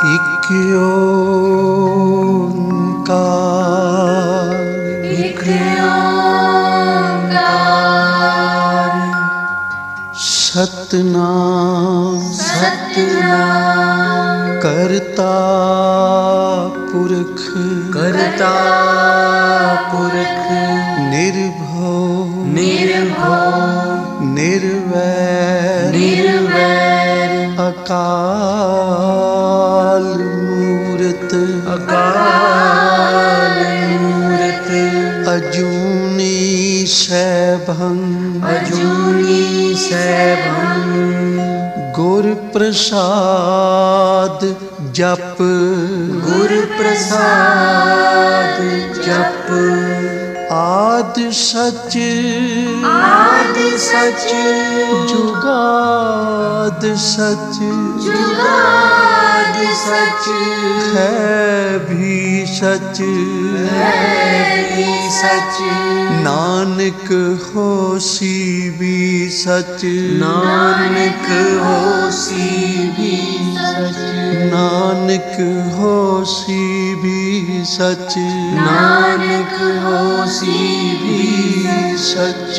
एक ओंकार, एक ओंकार, सतनाम सतनाम, करता पुरख, करता पुरख, निर्भव निर्भव, निर्वैर निर्वैर, अकाल मूरत, अकाल मूरत, अजूनी सैभं, अजूनी सैभं, गुर प्रसाद जप, गुर प्रसाद जप, आद सच, आद सच, जुगाद सच, जुगाद सच, है भी सच, है भी सच, नानक होसी भी सच, नानक होसी भी सच, नानक होसी भी सच, नानक होसी भी सच।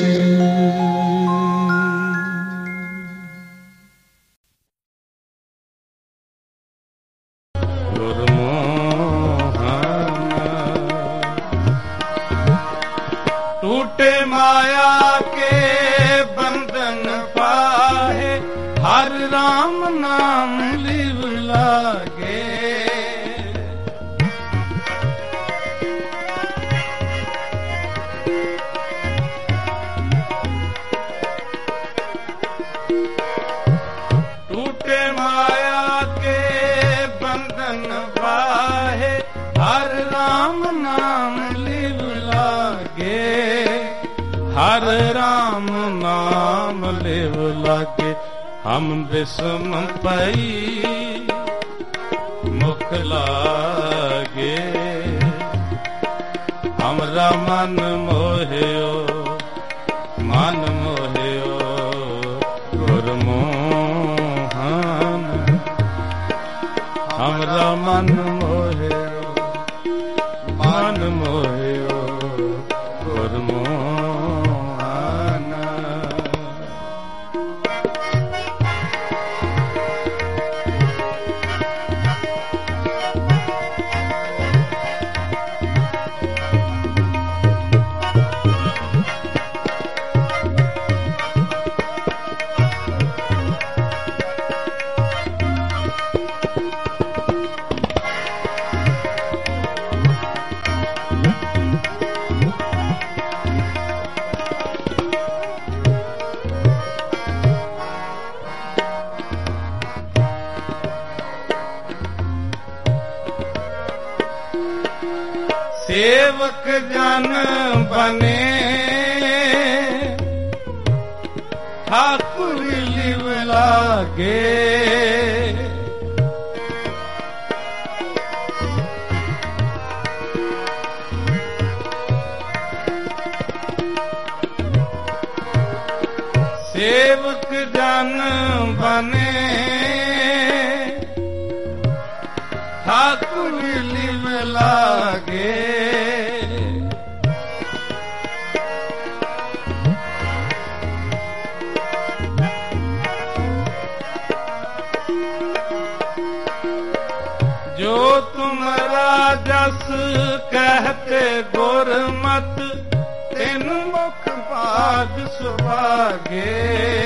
टूटे माया के बंधन पाहे, हर राम नाम लिव लागे। टूटे माया के बंधन पाहे, हर राम नाम लिव लागे। हर राम नाम लिव लागे, हम बिसम पई मुख लागे। हमरा मन मोहियो, मन मोहियो गुरमोहन। हमरा मन मोहियो, मन मोहियो गुरमोहन। सेवक जन बने, ठाकुर लिव लागे। सेवक जन बने, ठाकुर लिव लागे। जो तुम्हारा जस कहते गुरमत, तिन मुख भाग सुभागे।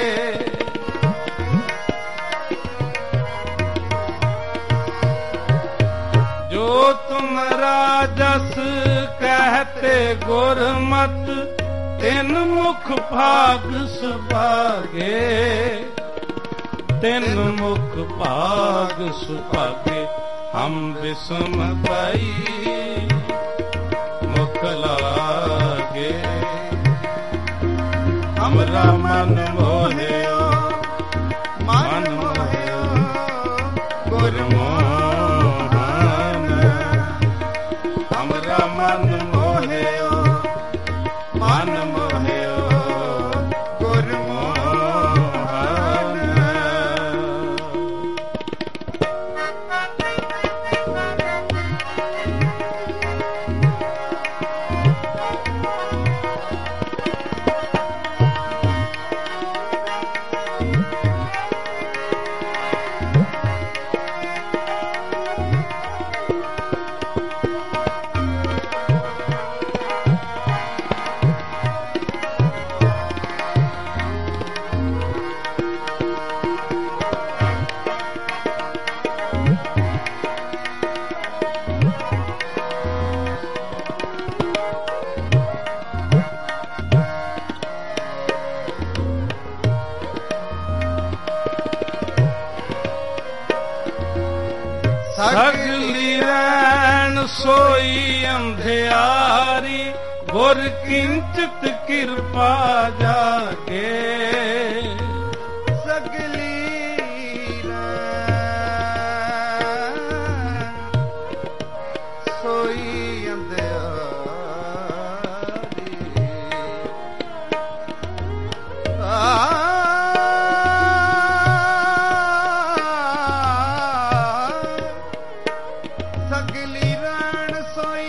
जो तुम्हारा जस कहते गुरमत, तिन मुख भाग सुभागे। तिन मुख भाग सुभागे, हम बिसम पई मुख लागे। हमरा मन मोहियो, मन मोहियो गुरमोहन। हमरा मन मोहियो, मन मोहियो गुरमोहन। सगली रैन सोई अंधियारी गुर किंचित कृपा जागे सगली सोई अंधियारी सगली रैन सोई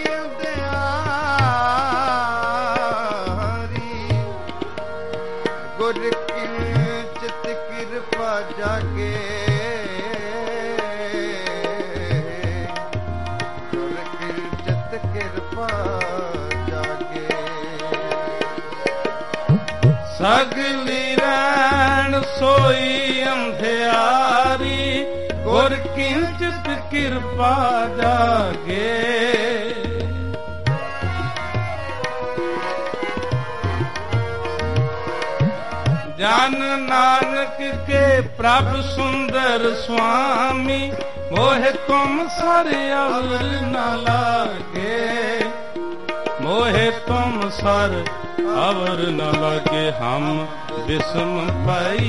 अंधियारी गुर किंचित कृपा जागे गुर किंचित कृपा जागे सगली रैन सोई अंधियारी गुर किंचित कृपा जागे जान नानक के प्रभु सुंदर स्वामी मोहे तुम सर अवर न लागे मोहे तुम सर अवर न लागे हम विषम पाई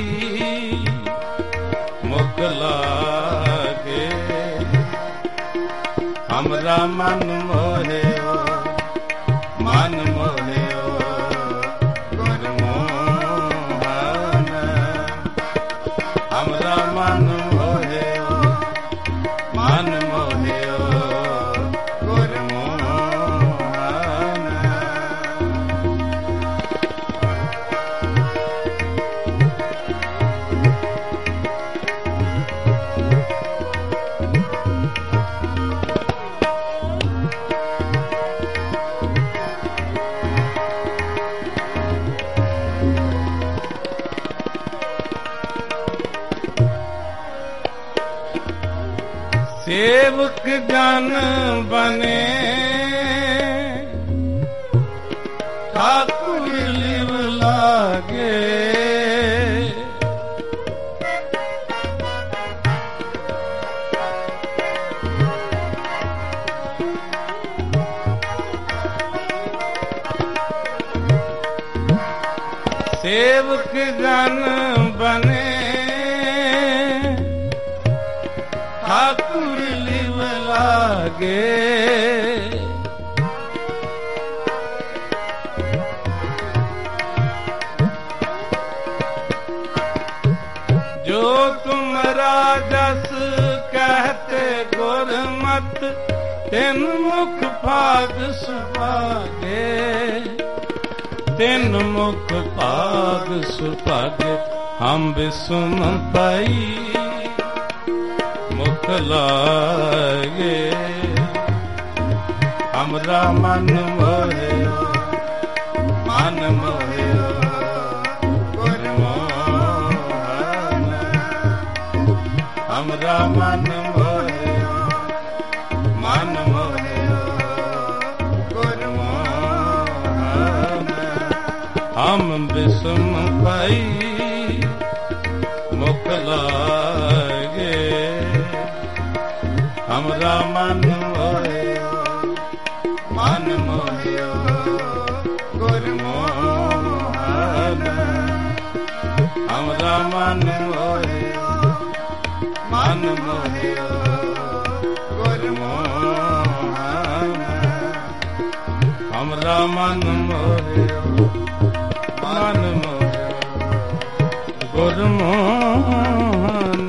मुख लागे हमरा मन मोहे मन मोहे गुर मोहन हमरा मन मोहे मन मोहे गुर मोहन सेवक जन बने ठाकुर लिव लागे सेवक जन बने ठाकुर लिव लागे जो तुम राजस कहते गुरमत तिन मुख भाग सुभागे तिन मुख भाग सुभागे हम विषम पाई मुख लागे हमरा मन मोहे मन मोहे गुर मोहन हमरा मन मोहे मन मोहे गुर मोहन हम विषम पाई मुख लागे हमरा मन मोहे मन मोहे गुर मोहन हमरा मन मोहे मन मोहे गुर मोहन हमरा मन मोहे मन मोहे गुर मोहन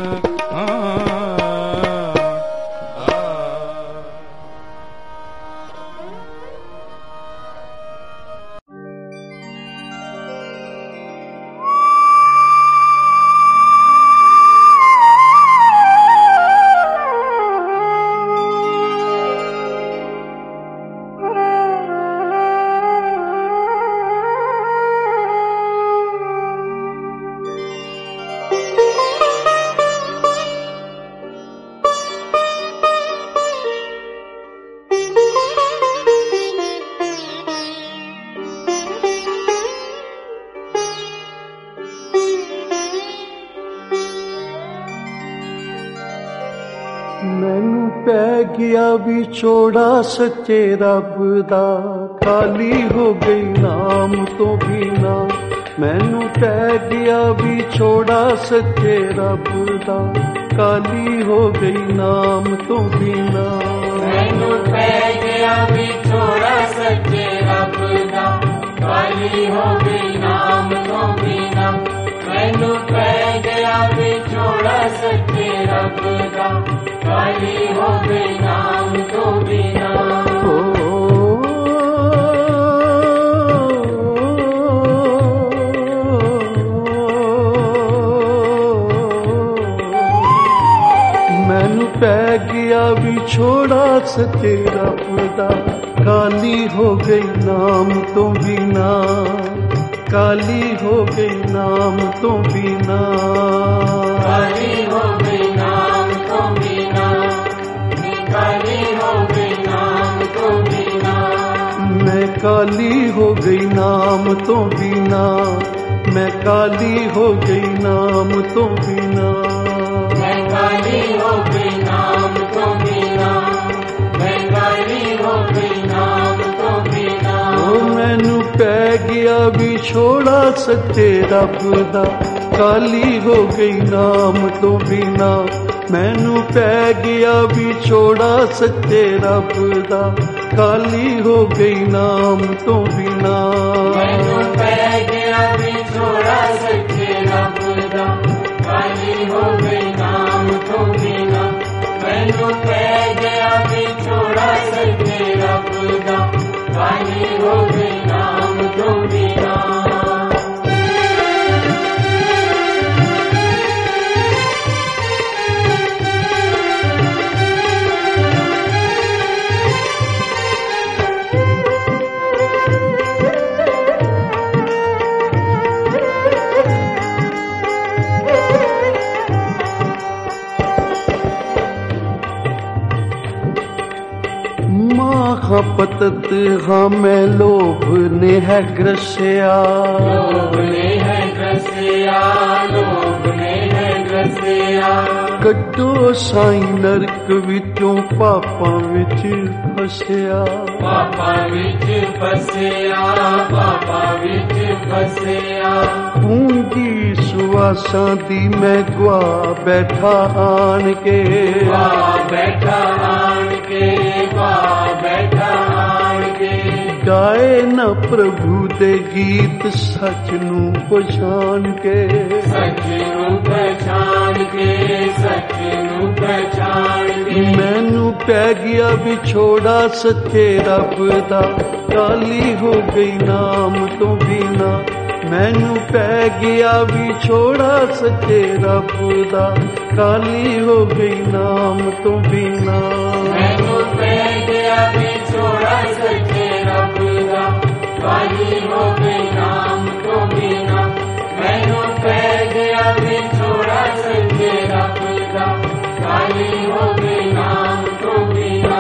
ਪੈ ਗਿਆ ਵਿਛੋੜਾ ਸੱਚੇ ਰੱਬ ਦਾ, ਖਾਲੀ ਹੋ ਗਈ ਨਾਮ ਤੋਂ ਬਿਨਾ। ਮੈਨੂੰ ਪੈ ਗਿਆ ਵਿਛੋੜਾ ਸੱਚੇ ਰੱਬ ਦਾ, ਖਾਲੀ ਹੋ ਗਈ ਨਾਮ ਤੋਂ ਬਿਨਾ। ਮੈਨੂੰ ਪੈ ਗਿਆ ਵਿਛੋੜਾ ਸੱਚੇ ਰੱਬ ਦਾ, ਖਾਲੀ ਹੋ ਗਈ ਨਾਮ ਤੋਂ ਬਿਨਾ। ਮੈਨੂੰ ਪੈ ਗਿਆ ਵਿਛੋੜਾ ਸੱਚੇ ਰੱਬ ਦਾ, ਖਾਲੀ ਹੋ ਗਈ ਨਾਮ ਤੋਂ ਬਿਨਾ। ਮੈਨੂੰ ਪੈ ਗਿਆ ਵਿਛੋੜਾ ਸੱਚੇ ਰੱਬ ਦਾ, ਖਾਲੀ ਹੋ ਗਈ ਨਾਮ ਤੋਂ ਬਿਨਾ, ਖਾਲੀ ਹੋ ਗਈ ਨਾਮ ਤੋਂ ਬਿਨਾ, ਖਾਲੀ ਹੋ ਗਈ ਨਾਮ ਤੋਂ ਬਿਨਾ, ਖਾਲੀ ਹੋ ਗਈ ਨਾਮ ਤੋਂ ਬਿਨਾ। ਮੈਂ ਖਾਲੀ ਹੋ ਗਈ ਨਾਮ ਤੋਂ ਬਿਨਾ, ਮੈਂ ਖਾਲੀ ਹੋ ਗਈ ਨਾਮ ਤੋਂ ਬਿਨਾ। ਮੈਂ ਖਾਲੀ ਹੋ ਗਈ ਨਾਮ ਤੋਂ ਬਿਨਾ, ਮੈਂ ਖਾਲੀ ਹੋ ਗਈ ਨਾਮ ਤੋਂ ਬਿਨਾ। ਉਹ ਮੈਨੂੰ ਪੈ ਗਿਆ ਵਿਛੋੜਾ ਸੱਚੇ ਰੱਬ ਦਾ, ਖਾਲੀ ਹੋ ਗਈ ਨਾਮ ਤੋਂ ਬਿਨਾ। ਮੈਨੂੰ ਪੈ ਗਿਆ ਵਿਛੋੜਾ ਸੱਚੇ ਰੱਬ ਦਾ, ਖਾਲੀ ਹੋ ਗਈ ਨਾਮ ਤੋਂ ਬਿਨਾ। ਮੈਨੂੰ ਪੈ ਗਿਆ ਵਿਛੋੜਾ ਸੱਚੇ ਰੱਬ ਦਾ, ਖਾਲੀ ਹੋ ਗਈ ਨਾਮ ਤੋਂ ਬਿਨਾ। ਮੈਨੂੰ ਪੈ ਗਿਆ ਵਿਛੋੜਾ ਸੱਚੇ ਰੱਬ ਦਾ, ਖਾਲੀ ਹੋ ਗਈ ਨਾਮ ਤੋਂ ਬਿਨਾ। पतत हमें लोभ ने है ग्रसिया, लोभ ने है ग्रसिया, लोभ ने है ग्रसिया। कड्डो साई नरक विचों पापां विच फसिया, पापां विच फसिया, पापां विच फसिया। पूंजी सुवासां दी मैं गवा बैठा आन के, गवा बैठा आन के, गवा बैठा आन के। गाए न प्रभु दे गीत सच नू पछान के, सच नू पछान के, सच नू पछान के। मैनू पै गया विछोड़ा सच्चे रब दा, काली हो गई नाम तो बिना। मैनू पै गया विछोड़ा सच्चे रब दा, काली हो गई नाम तो बिना। मैनू पै गया विछोड़ा सच्चे रब दा, काली हो गई नाम तो बिना। मैनू पै गया विछोड़ा सच्चे रब दा, काली हो गई नाम तो बिना।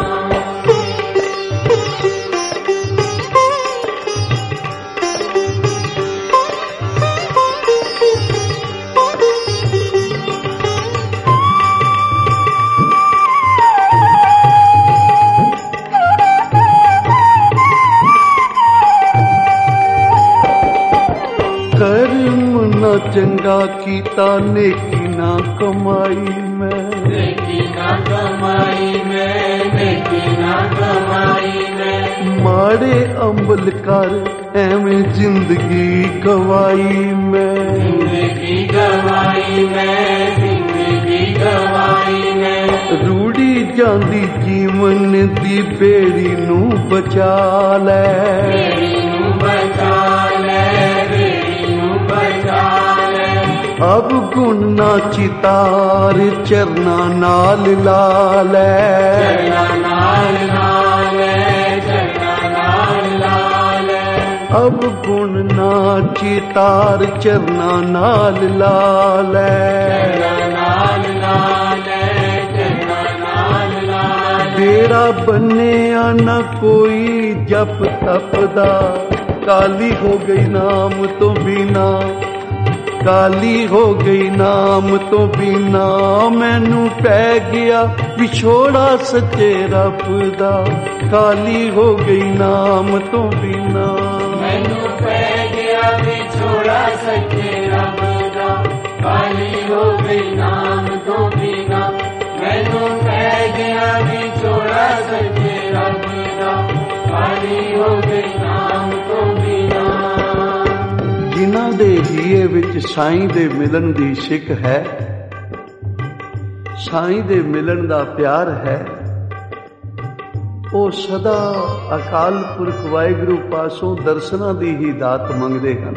चंगा कीता नेकी ना कमाई मैं, नेकी ना कमाई मैं, नेकी ना कमाई मैं। माड़े अमल कर एवें जिंदगी गवाई मैं, जिंदगी गवाई मैं, जिंदगी गवाई मैं। रूड़ी जांदी जीवन दी बेड़ी नू बचा लै, बेड़ी नू बचा ले, बेड़ी नू बचा ले। अब गुण ना चितार चरना नाल ला लै, चरना नाल लाल, चरना नाल लाल। अब गुण ना चितार चरना नाल ला लै, चरना नाल लाल, चरना नाल लाल। तेरा बन्निया न कोई जप तप दा, काली हो गई नाम तो बिना। ਕਾਲੀ ਹੋ ਗਈ ਨਾਮ ਤੋਂ ਬਿਨਾ, ਮੈਨੂੰ ਪੈ ਗਿਆ ਵਿਛੋੜਾ ਸੱਚੇ ਰੱਬ ਦਾ। ਕਾਲੀ ਹੋ ਗਈ ਨਾਮ ਤੋਂ ਬਿਨਾ, ਮੈਨੂੰ ਪੈ ਗਿਆ ਵਿਛੋੜਾ ਸੱਚੇ ਰੱਬ ਦਾ। ਕਾਲੀ ਹੋ ਗਈ ਨਾਮ ਤੋਂ ਬਿਨਾ, ਮੈਨੂੰ ਪੈ ਗਿਆ ਵਿਛੋੜਾ ਸੱਚੇ ਰੱਬ ਦਾ। ਕਾਲੀ ਹੋ ਗਈ ਨਾਮ ਤੋਂ ਬਿਨਾ। ਜਿਨ੍ਹਾਂ ਦੇ ਹੀਏ ਵਿੱਚ ਸਾਈਂ ਦੇ ਮਿਲਣ ਦੀ ਸਿੱਖ ਹੈ, ਸਾਈਂ ਦੇ ਮਿਲਣ ਦਾ ਪਿਆਰ ਹੈ, ਉਹ ਸਦਾ ਅਕਾਲ ਪੁਰਖ ਵਾਹਿਗੁਰੂ ਪਾਸੋਂ ਦਰਸ਼ਨਾਂ ਦੀ ਹੀ ਦਾਤ ਮੰਗਦੇ ਹਨ।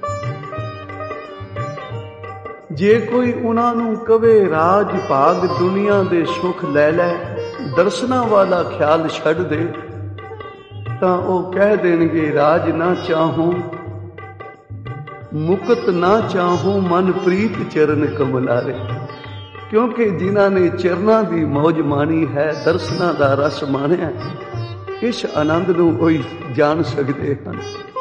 ਜੇ ਕੋਈ ਉਹਨਾਂ ਨੂੰ ਕਵੇ ਰਾਜ ਭਾਗ ਦੁਨੀਆ ਦੇ ਸੁੱਖ ਲੈ ਲੈ, ਦਰਸ਼ਨਾਂ ਵਾਲਾ ਖਿਆਲ ਛੱਡ ਦੇ, ਤਾਂ ਉਹ ਕਹਿ ਦੇਣਗੇ ਰਾਜ ਨਾ ਚਾਹੂੰ, ਮੁਕਤ ਨਾ ਚਾਹੂੰ, ਮਨ ਪ੍ਰੀਤ ਚਰਨ ਕਮਲਾਰੇ। ਕਿਉਂਕਿ ਜਿਨ੍ਹਾਂ ਨੇ ਚਰਨਾਂ ਦੀ ਮੌਜ ਮਾਣੀ ਹੈ, ਦਰਸ਼ਨਾਂ ਦਾ ਰਸ ਮਾਣਿਆ, ਇਸ ਆਨੰਦ ਨੂੰ ਕੋਈ ਜਾਣ ਸਕਦੇ ਹਨ।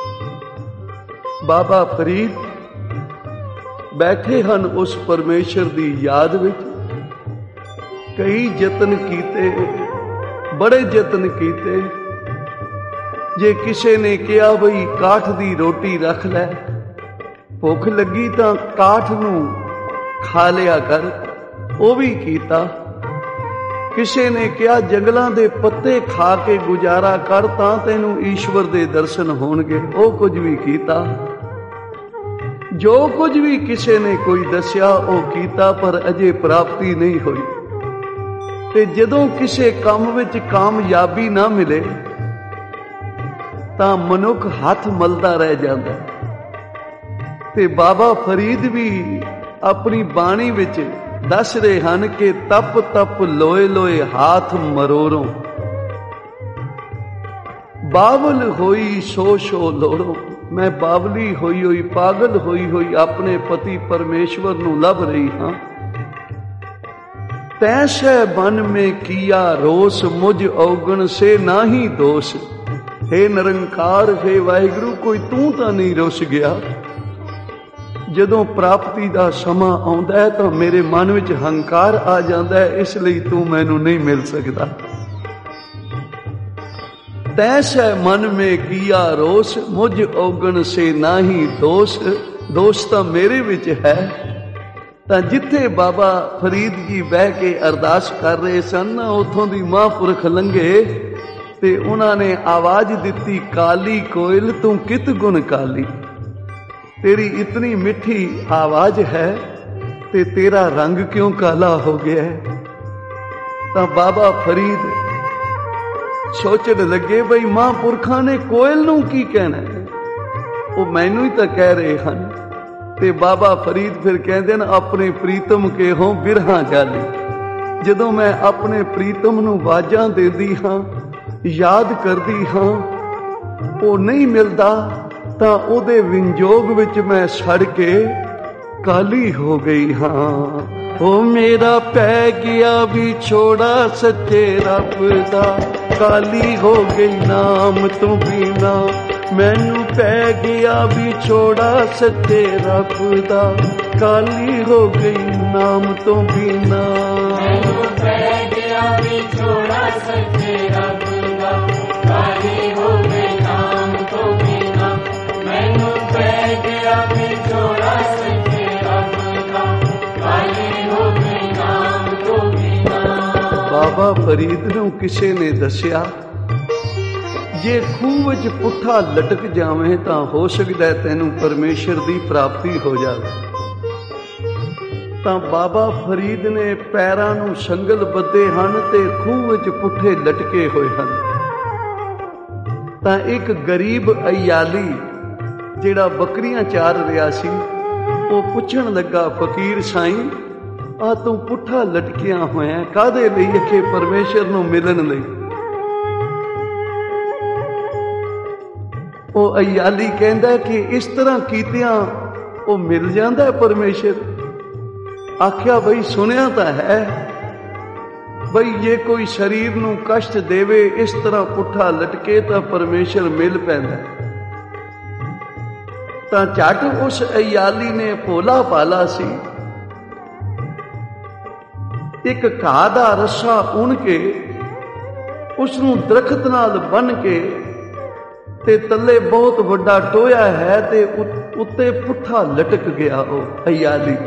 ਬਾਬਾ ਫਰੀਦ ਬੈਠੇ ਹਨ ਉਸ ਪਰਮੇਸ਼ਰ ਦੀ ਯਾਦ ਵਿੱਚ। ਕਈ ਯਤਨ ਕੀਤੇ, ਬੜੇ ਯਤਨ ਕੀਤੇ। ਜੇ ਕਿਸੇ ਨੇ ਕਿਹਾ ਬਈ ਕਾਠ ਦੀ ਰੋਟੀ ਰੱਖ ਲੈ, ਭੁੱਖ ਲੱਗੀ ਤਾਂ ਕਾਠ ਨੂੰ ਖਾ ਲਿਆ ਕਰ, ਉਹ ਵੀ ਕੀਤਾ। ਕਿਸੇ ਨੇ ਕਿਹਾ ਜੰਗਲਾਂ ਦੇ ਪੱਤੇ ਖਾ ਕੇ ਗੁਜ਼ਾਰਾ ਕਰ ਤਾਂ ਤੈਨੂੰ ਈਸ਼ਵਰ ਦੇ ਦਰਸ਼ਨ ਹੋਣਗੇ, ਉਹ ਕੁਝ ਵੀ ਕੀਤਾ। ਜੋ ਕੁਝ ਵੀ ਕਿਸੇ ਨੇ ਕੋਈ ਦੱਸਿਆ ਉਹ ਕੀਤਾ, ਪਰ ਅਜੇ ਪ੍ਰਾਪਤੀ ਨਹੀਂ ਹੋਈ। ਤੇ ਜਦੋਂ ਕਿਸੇ ਕੰਮ ਵਿੱਚ ਕਾਮਯਾਬੀ ਨਾ ਮਿਲੇ ਤਾਂ ਮਨੁੱਖ ਹੱਥ ਮਲਦਾ ਰਹਿ ਜਾਂਦਾ। ਤੇ ਬਾਬਾ ਫਰੀਦ ਵੀ ਆਪਣੀ ਬਾਣੀ ਵਿੱਚ ਦੱਸ ਰਹੇ ਹਨ ਕਿ ਤਪ ਤਪ ਲੋਏ ਲੋਏ ਹਾਥ ਮਰੋਰੋਂ, ਬਾਵਲ ਹੋਈ ਸੋ ਸੋ ਲੋੜੋ। ਮੈਂ ਬਾਵਲੀ ਹੋਈ ਹੋਈ, ਪਾਗਲ ਹੋਈ ਹੋਈ ਆਪਣੇ ਪਤੀ ਪਰਮੇਸ਼ਵਰ ਨੂੰ ਲੱਭ ਰਹੀ ਹਾਂ। ਤੈਸੈ ਬਨ ਮੇ ਕੀਆ ਰੋਸ, ਮੁਝ ਔਗਣ ਸੇ ਨਾਹੀ ਦੋਸ਼। ਹੇ ਨਿਰੰਕਾਰ, ਹੇ ਵਾਹਿਗੁਰੂ, ਕੋਈ ਤੂੰ ਤਾਂ ਨਹੀਂ ਰੁੱਸ ਗਿਆ। ਜਦੋਂ ਪ੍ਰਾਪਤੀ ਦਾ ਸਮਾਂ ਆਉਂਦਾ ਹੈ ਤਾਂ ਮੇਰੇ ਮਨ ਵਿੱਚ ਹੰਕਾਰ ਆ ਜਾਂਦਾ ਹੈ, ਇਸ ਲਈ ਤੂੰ ਮੈਨੂੰ ਨਹੀਂ ਮਿਲ ਸਕਦਾ। ਤੈਸੈ ਮਨ ਮੇ ਕੀਆ ਰੋਸ, ਮੁਝ ਔਗਣ ਸੇ ਨਾਹੀ ਦੋਸ਼। ਦੋਸ਼ ਤਾਂ ਮੇਰੇ ਵਿੱਚ ਹੈ। ਤਾਂ ਜਿੱਥੇ ਬਾਬਾ ਫਰੀਦ ਜੀ ਬਹਿ ਕੇ ਅਰਦਾਸ ਕਰ ਰਹੇ ਸਨ, ਉੱਥੋਂ ਦੀ ਮਹਾਂਪੁਰਖ ਲੰਘੇ ਤੇ ਉਹਨਾਂ ਨੇ ਆਵਾਜ਼ ਦਿੱਤੀ, ਕਾਲੀ ਕੋਇਲ ਤੂੰ ਕਿਤ ਗੁਣ ਕਾਲੀ। ਤੇਰੀ ਇਤਨੀ ਮਿੱਠੀ ਆਵਾਜ਼ ਹੈ ਤੇ ਤੇਰਾ ਰੰਗ ਕਿਉਂ ਕਾਲਾ ਹੋ ਗਿਆ ਹੈ। ਤਾਂ ਬਾਬਾ ਫਰੀਦ ਸੋਚਣ ਲੱਗੇ ਬਈ ਮਹਾਂਪੁਰਖਾਂ ਨੇ ਕੋਇਲ ਨੂੰ ਕੀ ਕਹਿਣਾ ਹੈ, ਉਹ ਮੈਨੂੰ ਹੀ ਤਾਂ ਕਹਿ ਰਹੇ ਹਨ। ਤੇ ਬਾਬਾ ਫਰੀਦ ਫਿਰ ਕਹਿੰਦੇ ਨੇ, ਆਪਣੇ ਪ੍ਰੀਤਮ ਕੇ ਹੋ ਬਿਰਹਾ ਜਾਲੀ। ਜਦੋਂ ਮੈਂ ਆਪਣੇ ਪ੍ਰੀਤਮ ਨੂੰ ਆਵਾਜ਼ਾਂ ਦਿੰਦੀ ਹਾਂ, ਯਾਦ ਕਰਦੀ ਹਾਂ, ਉਹ ਨਹੀਂ ਮਿਲਦਾ ਤਾਂ ਉਹਦੇ ਵਿੰਜੋਗ ਵਿੱਚ ਮੈਂ ਸੜ ਕੇ ਕਾਲੀ ਹੋ ਗਈ ਹਾਂ। ਉਹ ਮੇਰਾ ਪੈ ਗਿਆ ਵਿਛੋੜਾ ਸੱਚੇ ਰੱਬ ਦਾ, ਕਾਲੀ ਹੋ ਗਈ ਨਾਮ ਤੋਂ ਬਿਨਾ। ਮੈਨੂੰ ਪੈ ਗਿਆ ਵਿਛੋੜਾ ਸੱਚੇ ਰੱਬ ਦਾ, ਕਾਲੀ ਹੋ ਗਈ ਨਾਮ ਤੋਂ ਬਿਨਾ। ਮੈਨੂੰ ਪੈ ਗਿਆ ਵਿਛੋੜਾ ਸੱਚੇ ਰੱਬ ਦਾ, ਕਾਲੀ ਹੋ ਗਈ ਨਾਮ ਤੋਂ ਬਿਨਾ। ਮੈਨੂੰ ਪੈ ਗਿਆ ਵਿਛੋੜਾ ਸੱਚੇ ਰੱਬ ਦਾ, ਕਾਲੀ ਹੋ ਗਈ ਨਾਮ ਤੋਂ ਬਿਨਾ। ਬਾਬਾ ਫਰੀਦ ਨੂੰ ਕਿਸੇ ਨੇ ਦੱਸਿਆ, ਜੇ ਖੂਹ ਵਿੱਚ ਪੁੱਠਾ ਲਟਕ ਜਾਵੇਂ ਤਾਂ ਹੋ ਸਕਦਾ ਤੈਨੂੰ ਪਰਮੇਸ਼ਰ ਦੀ ਪ੍ਰਾਪਤੀ ਹੋ ਜਾਵੇ। ਤਾਂ ਬਾਬਾ ਫਰੀਦ ਨੇ ਪੈਰਾਂ ਨੂੰ ਸੰਗਲ ਬੱਧੇ ਹਨ ਤੇ ਖੂਹ ਵਿੱਚ ਪੁੱਠੇ ਲਟਕੇ ਹੋਏ ਹਨ। ਤਾਂ ਇੱਕ ਗਰੀਬ ਅਯਾਲੀ ਜਿਹੜਾ ਬੱਕਰੀਆਂ ਚਾਰ ਰਿਹਾ ਸੀ, ਉਹ ਪੁੱਛਣ ਲੱਗਾ, ਫਕੀਰ ਸਾਈਂ, ਆ ਤੂੰ ਪੁੱਠਾ ਲਟਕਿਆ ਹੋਇਆ ਕਾਹਦੇ ਲਈ? ਅਖੇ ਪਰਮੇਸ਼ਰ ਨੂੰ ਮਿਲਣ ਲਈ। ਉਹ ਅਯਾਲੀ ਕਹਿੰਦਾ ਕਿ ਇਸ ਤਰ੍ਹਾਂ ਕੀਤਿਆਂ ਉਹ ਮਿਲ ਜਾਂਦਾ ਪਰਮੇਸ਼ਰ। ਆਖਿਆ ਬਈ ਸੁਣਿਆ ਤਾਂ ਹੈ ਬਈ ਜੇ ਕੋਈ ਸਰੀਰ ਨੂੰ ਕਸ਼ਟ ਦੇਵੇ, ਇਸ ਤਰ੍ਹਾਂ ਪੁੱਠਾ ਲਟਕੇ ਤਾਂ ਪਰਮੇਸ਼ਰ ਮਿਲ ਪੈਂਦਾ। ਤਾਂ ਝੱਟ ਉਸ ਅਯਾਲੀ ਨੇ ਭੋਲਾ ਭਾਲਾ ਸੀ, ਇੱਕ ਘਾਹ ਦਾ ਰੱਸਾ ਉਣ ਕੇ ਉਸ ਨੂੰ ਦਰਖਤ ਨਾਲ ਬੰਨ ਕੇ ਤੇ ਤੱਲੇ ਬਹੁਤ ਵੱਡਾ ਟੋਇਆ ਹੈ ਤੇ ਉੱਤੇ ਪੁੱਠਾ ਲਟਕ ਗਿਆ ਉਹ ਅਯਾਲੀ।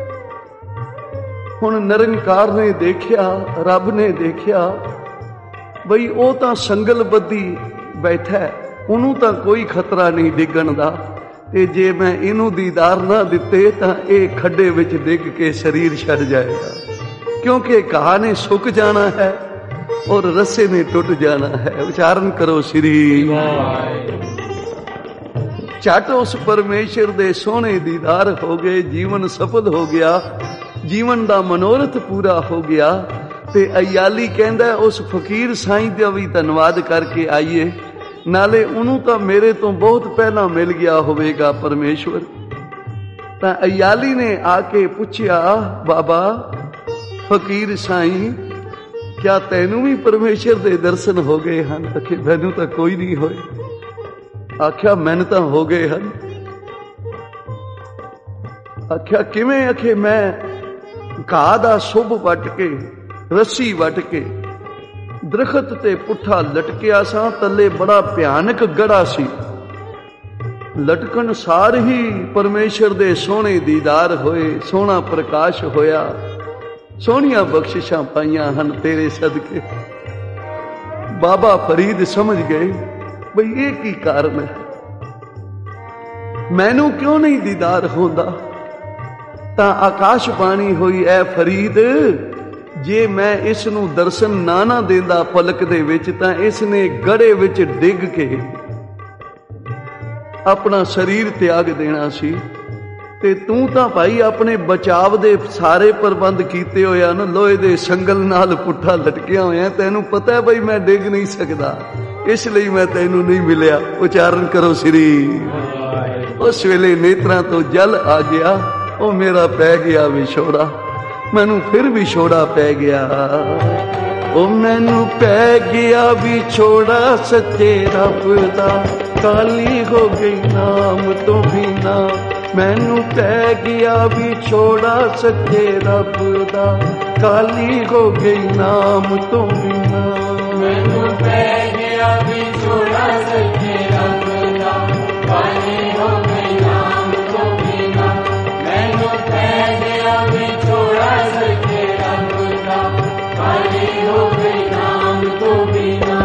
ਹੁਣ ਨਿਰੰਕਾਰ ਨੇ ਦੇਖਿਆ, ਰੱਬ ਨੇ ਦੇਖਿਆ ਬਈ ਉਹ ਤਾਂ ਸੰਗਲ ਬੱਧੀ ਬੈਠਾ, ਉਹਨੂੰ ਤਾਂ ਕੋਈ ਖਤਰਾ ਨਹੀਂ ਡਿੱਗਣ ਦਾ, ਤੇ ਜੇ ਮੈਂ ਇਹਨੂੰ ਦੀਦਾਰ ਨਾ ਦਿੱਤੇ ਤਾਂ ਇਹ ਖੱਡੇ ਵਿੱਚ ਡਿੱਗ ਕੇ ਸਰੀਰ ਛੱਡ ਜਾਏਗਾ, ਕਿਉਂਕਿ ਘਾਹ ਨੇ ਸੁੱਕ ਜਾਣਾ ਹੈ ਔਰ ਰੱਸੇ ਨੇ ਟੁੱਟ ਜਾਣਾ ਹੈ। ਉਚਾਰਨ ਕਰੋ ਸ੍ਰੀ ਝੱਟ ਉਸ ਪਰਮੇਸ਼ਰ ਦੇ ਸੋਹਣੇ ਦੀਦਾਰ ਹੋ ਗਏ, ਜੀਵਨ ਸਫਲ ਹੋ ਗਿਆ, ਜੀਵਨ ਦਾ ਮਨੋਰਥ ਪੂਰਾ ਹੋ ਗਿਆ। ਤੇ ਅਯਾਲੀ ਕਹਿੰਦਾ ਉਸ ਫਕੀਰ ਸਾਈਂ ਦਾ ਵੀ ਧੰਨਵਾਦ ਕਰਕੇ ਆਈਏ, ਨਾਲੇ ਉਹਨੂੰ ਤਾਂ ਮੇਰੇ ਤੋਂ ਬਹੁਤ ਪਹਿਲਾਂ ਮਿਲ ਗਿਆ ਹੋਵੇਗਾ ਪਰਮੇਸ਼ਵਰ। ਤਾਂ ਅਯਾਲੀ ਨੇ ਆ ਕੇ ਪੁੱਛਿਆ, ਬਾਬਾ ਫਕੀਰ ਸਾਈਂ, ਕਿਆ ਤੈਨੂੰ ਵੀ ਪਰਮੇਸ਼ਰ ਦੇ ਦਰਸ਼ਨ ਹੋ ਗਏ ਹਨ? ਆਖੇ ਮੈਨੂੰ ਤਾਂ ਕੋਈ ਨਹੀਂ ਹੋਏ। ਆਖਿਆ ਮੈਨੂੰ ਤਾਂ ਹੋ ਗਏ ਹਨ। ਆਖਿਆ ਕਿਵੇਂ? ਆਖੇ ਮੈਂ ਘਾਹ ਦਾ ਸੁੱਭ ਵੱਟ ਕੇ, ਰੱਸੀ ਵੱਟ ਕੇ ਦਰਖਤ ਤੇ ਪੁੱਠਾ ਲਟਕਿਆ ਸਾਂ, ਤੱਲੇ ਬੜਾ ਭਿਆਨਕ ਗੜਾ ਸੀ। ਲਟਕਣ ਸਾਰ ਹੀ ਪਰਮੇਸ਼ਰ ਦੇ ਸੋਹਣੇ ਦੀਦਾਰ ਹੋਏ, ਸੋਹਣਾ ਪ੍ਰਕਾਸ਼ ਹੋਇਆ, ਸੋਹਣੀਆਂ ਬਖਸ਼ਿਸ਼ਾਂ ਪਾਈਆਂ ਹਨ ਤੇਰੇ ਸਦਕੇ। ਬਾਬਾ ਫਰੀਦ ਸਮਝ ਗਏ ਬਈ ਇਹ ਕੀ ਕਾਰਨ ਹੈ, ਮੈਨੂੰ ਕਿਉਂ ਨਹੀਂ ਦੀਦਾਰ ਹੁੰਦਾ? ਤਾਂ ਆਕਾਸ਼ ਬਾਣੀ ਹੋਈ, ਐ ਫਰੀਦ, ਜੇ ਮੈਂ ਇਸ ਨੂੰ ਦਰਸ਼ਨ ਨਾ ਦਿੰਦਾ ਪਲਕ ਦੇ ਵਿੱਚ, ਤਾਂ ਇਸ ਨੇ ਗੜੇ ਵਿੱਚ ਡਿੱਗ ਕੇ ਆਪਣਾ ਸਰੀਰ ਤਿਆਗ ਦੇਣਾ ਸੀ। ਤੇ ਤੂੰ ਤਾਂ ਭਾਈ ਆਪਣੇ ਬਚਾਵ ਦੇ ਸਾਰੇ ਪ੍ਰਬੰਧ ਕੀਤੇ ਹੋਏ ਹਨ, ਲੋਹੇ ਦੇ ਸੰਗਲ ਨਾਲ ਪੁੱਠਾ ਲਟਕਿਆ ਹੋਇਆ, ਤੈਨੂੰ ਪਤਾ ਹੈ ਬਈ ਮੈਂ ਡਿੱਗ ਨਹੀਂ ਸਕਦਾ, ਇਸ ਲਈ ਮੈਂ ਤੈਨੂੰ ਨਹੀਂ ਮਿਲਿਆ। ਉਚਾਰਨ ਕਰੋ ਸ੍ਰੀ। ਉਸ ਵੇਲੇ ਨੇਤਰਾਂ ਤੋਂ ਜਲ ਆ ਗਿਆ, ਉਹ ਮੇਰਾ ਪੈ ਗਿਆ ਵਿਛੋੜਾ, ਮੈਨੂੰ ਫਿਰ ਵਿਛੋੜਾ ਪੈ ਗਿਆ, ਉਹ ਮੈਨੂੰ ਪੈ ਗਿਆ ਵਿਛੋੜਾ ਸੱਚੇ ਰੱਬ ਦਾ, ਕਾਲੀ ਹੋ ਗਈ ਨਾਮ ਤੋਂ ਬਿਨਾ, ਮੈਨੂੰ ਪੈ ਗਿਆ ਵਿਛੋੜਾ ਸੱਚੇ ਰੱਬ ਦਾ, ਕਾਲੀ ਹੋ ਗਈ ਨਾਮ ਤੋਂ ਬਿਨਾ, ਮੈਨੂੰ ਪੈ ਗਿਆ ਵਿਛੋੜਾ ਸੱਚੇ ਰੱਬ ਦਾ, ਕਾਲੀ ਹੋ ਗਈ ਨਾਮ ਤੋਂ ਬਿਨਾ, ਮੈਨੂੰ ਪੈ ਗਿਆ ਵਿਛੋੜਾ ਸੱਚੇ ਰੱਬ ਦਾ, ਕਾਲੀ ਹੋ ਗਈ ਨਾਮ ਤੋਂ ਬਿਨਾ।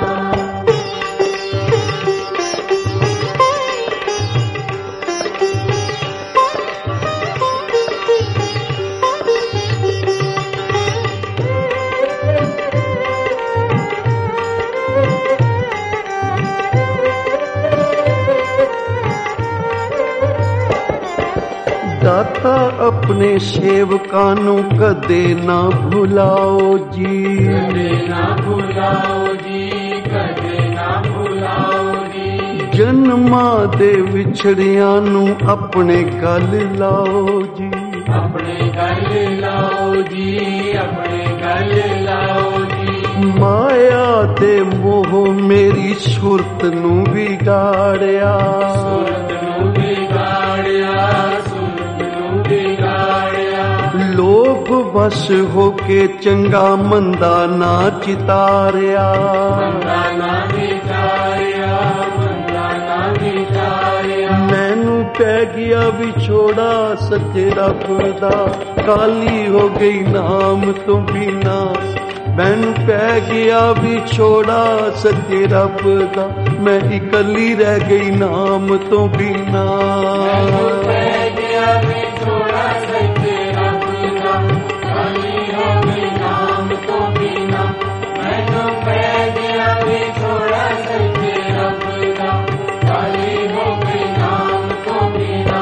ਦਾਤਾ ਆਪਣੇ ਸੇਵਕਾਂ ਨੂੰ ਕਦੇ ਨਾ ਭੁਲਾਓ ਜੀ, ਕਦੇ ਨਾ ਭੁਲਾਓ ਜੀ, ਕਦੇ ਨਾ ਭੁਲਾਓ ਜੀ, ਜਨਮਾਂ ਦੇ ਵਿਛੜਿਆਂ ਨੂੰ ਆਪਣੇ ਗਲ ਲਾਓ ਜੀ, ਆਪਣੇ ਗਲ ਲਾਓ ਜੀ, ਆਪਣੇ ਗਲ ਲਾਓ ਜੀ, ਮਾਇਆ ਦੇ ਮੋਹ ਮੇਰੀ ਸੁਰਤ ਨੂੰ ਵਿਗਾੜਿਆ, ਸੁਰਤ ਨੂੰ ਵਿਗਾੜਿਆ, ਸੁਰਤ ਨੂੰ ਵਿਗਾੜਿਆ, ਲੋਭ ਵਸ ਹੋ ਕੇ ਚੰਗਾ ਮੰਦਾ ਨਾ ਚਿਤਾਰਿਆ, ਮੰਦਾ ਨਾ ਵਿਚਾਰਿਆ, ਮੰਦਾ ਨਾ ਵਿਚਾਰਿਆ, ਮੈਨੂੰ ਪੈ ਗਿਆ ਵਿਛੋੜਾ ਸੱਚੇ ਰੱਬ ਦਾ, ਕਾਲੀ ਹੋ ਗਈ ਨਾਮ ਤੋਂ ਬਿਨਾ, ਮੈਨੂੰ ਪੈ ਗਿਆ ਵਿਛੋੜਾ ਸੱਚੇ ਰੱਬ ਦਾ, ਮੈਂ ਇਕੱਲੀ ਰਹਿ ਗਈ ਨਾਮ ਤੋਂ ਬਿਨਾ, ਮੈਨੂੰ ਪੈ ਗਿਆ ਵਿਛੋੜਾ ਸੱਚੇ ਰੱਬ ਦਾ, ਕਾਲੀ ਹੋ ਗਈ ਨਾਮ ਤੋਂ ਬਿਨਾ, ਮੈਨੂੰ ਪੈ ਗਿਆ ਵਿਛੋੜਾ ਸੱਚੇ ਰੱਬ ਦਾ, ਕਾਲੀ ਹੋ ਗਈ ਨਾਮ ਤੋਂ ਬਿਨਾ।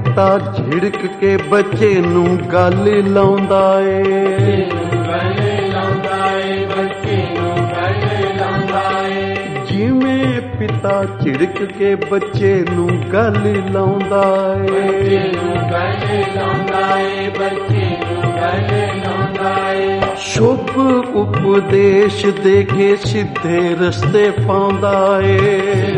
ਪਿਤਾ ਝਿੜਕ ਕੇ ਬੱਚੇ ਨੂੰ ਗੱਲ ਲਾਉਂਦਾ ਏ। ਜਿਵੇਂ ਪਿਤਾ ਝਿੜਕ ਕੇ ਬੱਚੇ ਨੂੰ ਗੱਲ ਲਾਉਂਦਾ ਏ। ਸ਼ੁਭ ਉਪਦੇਸ਼ ਦੇ ਕੇ ਸਿੱਧੇ ਰਸਤੇ ਪਾਉਂਦਾ ਏ।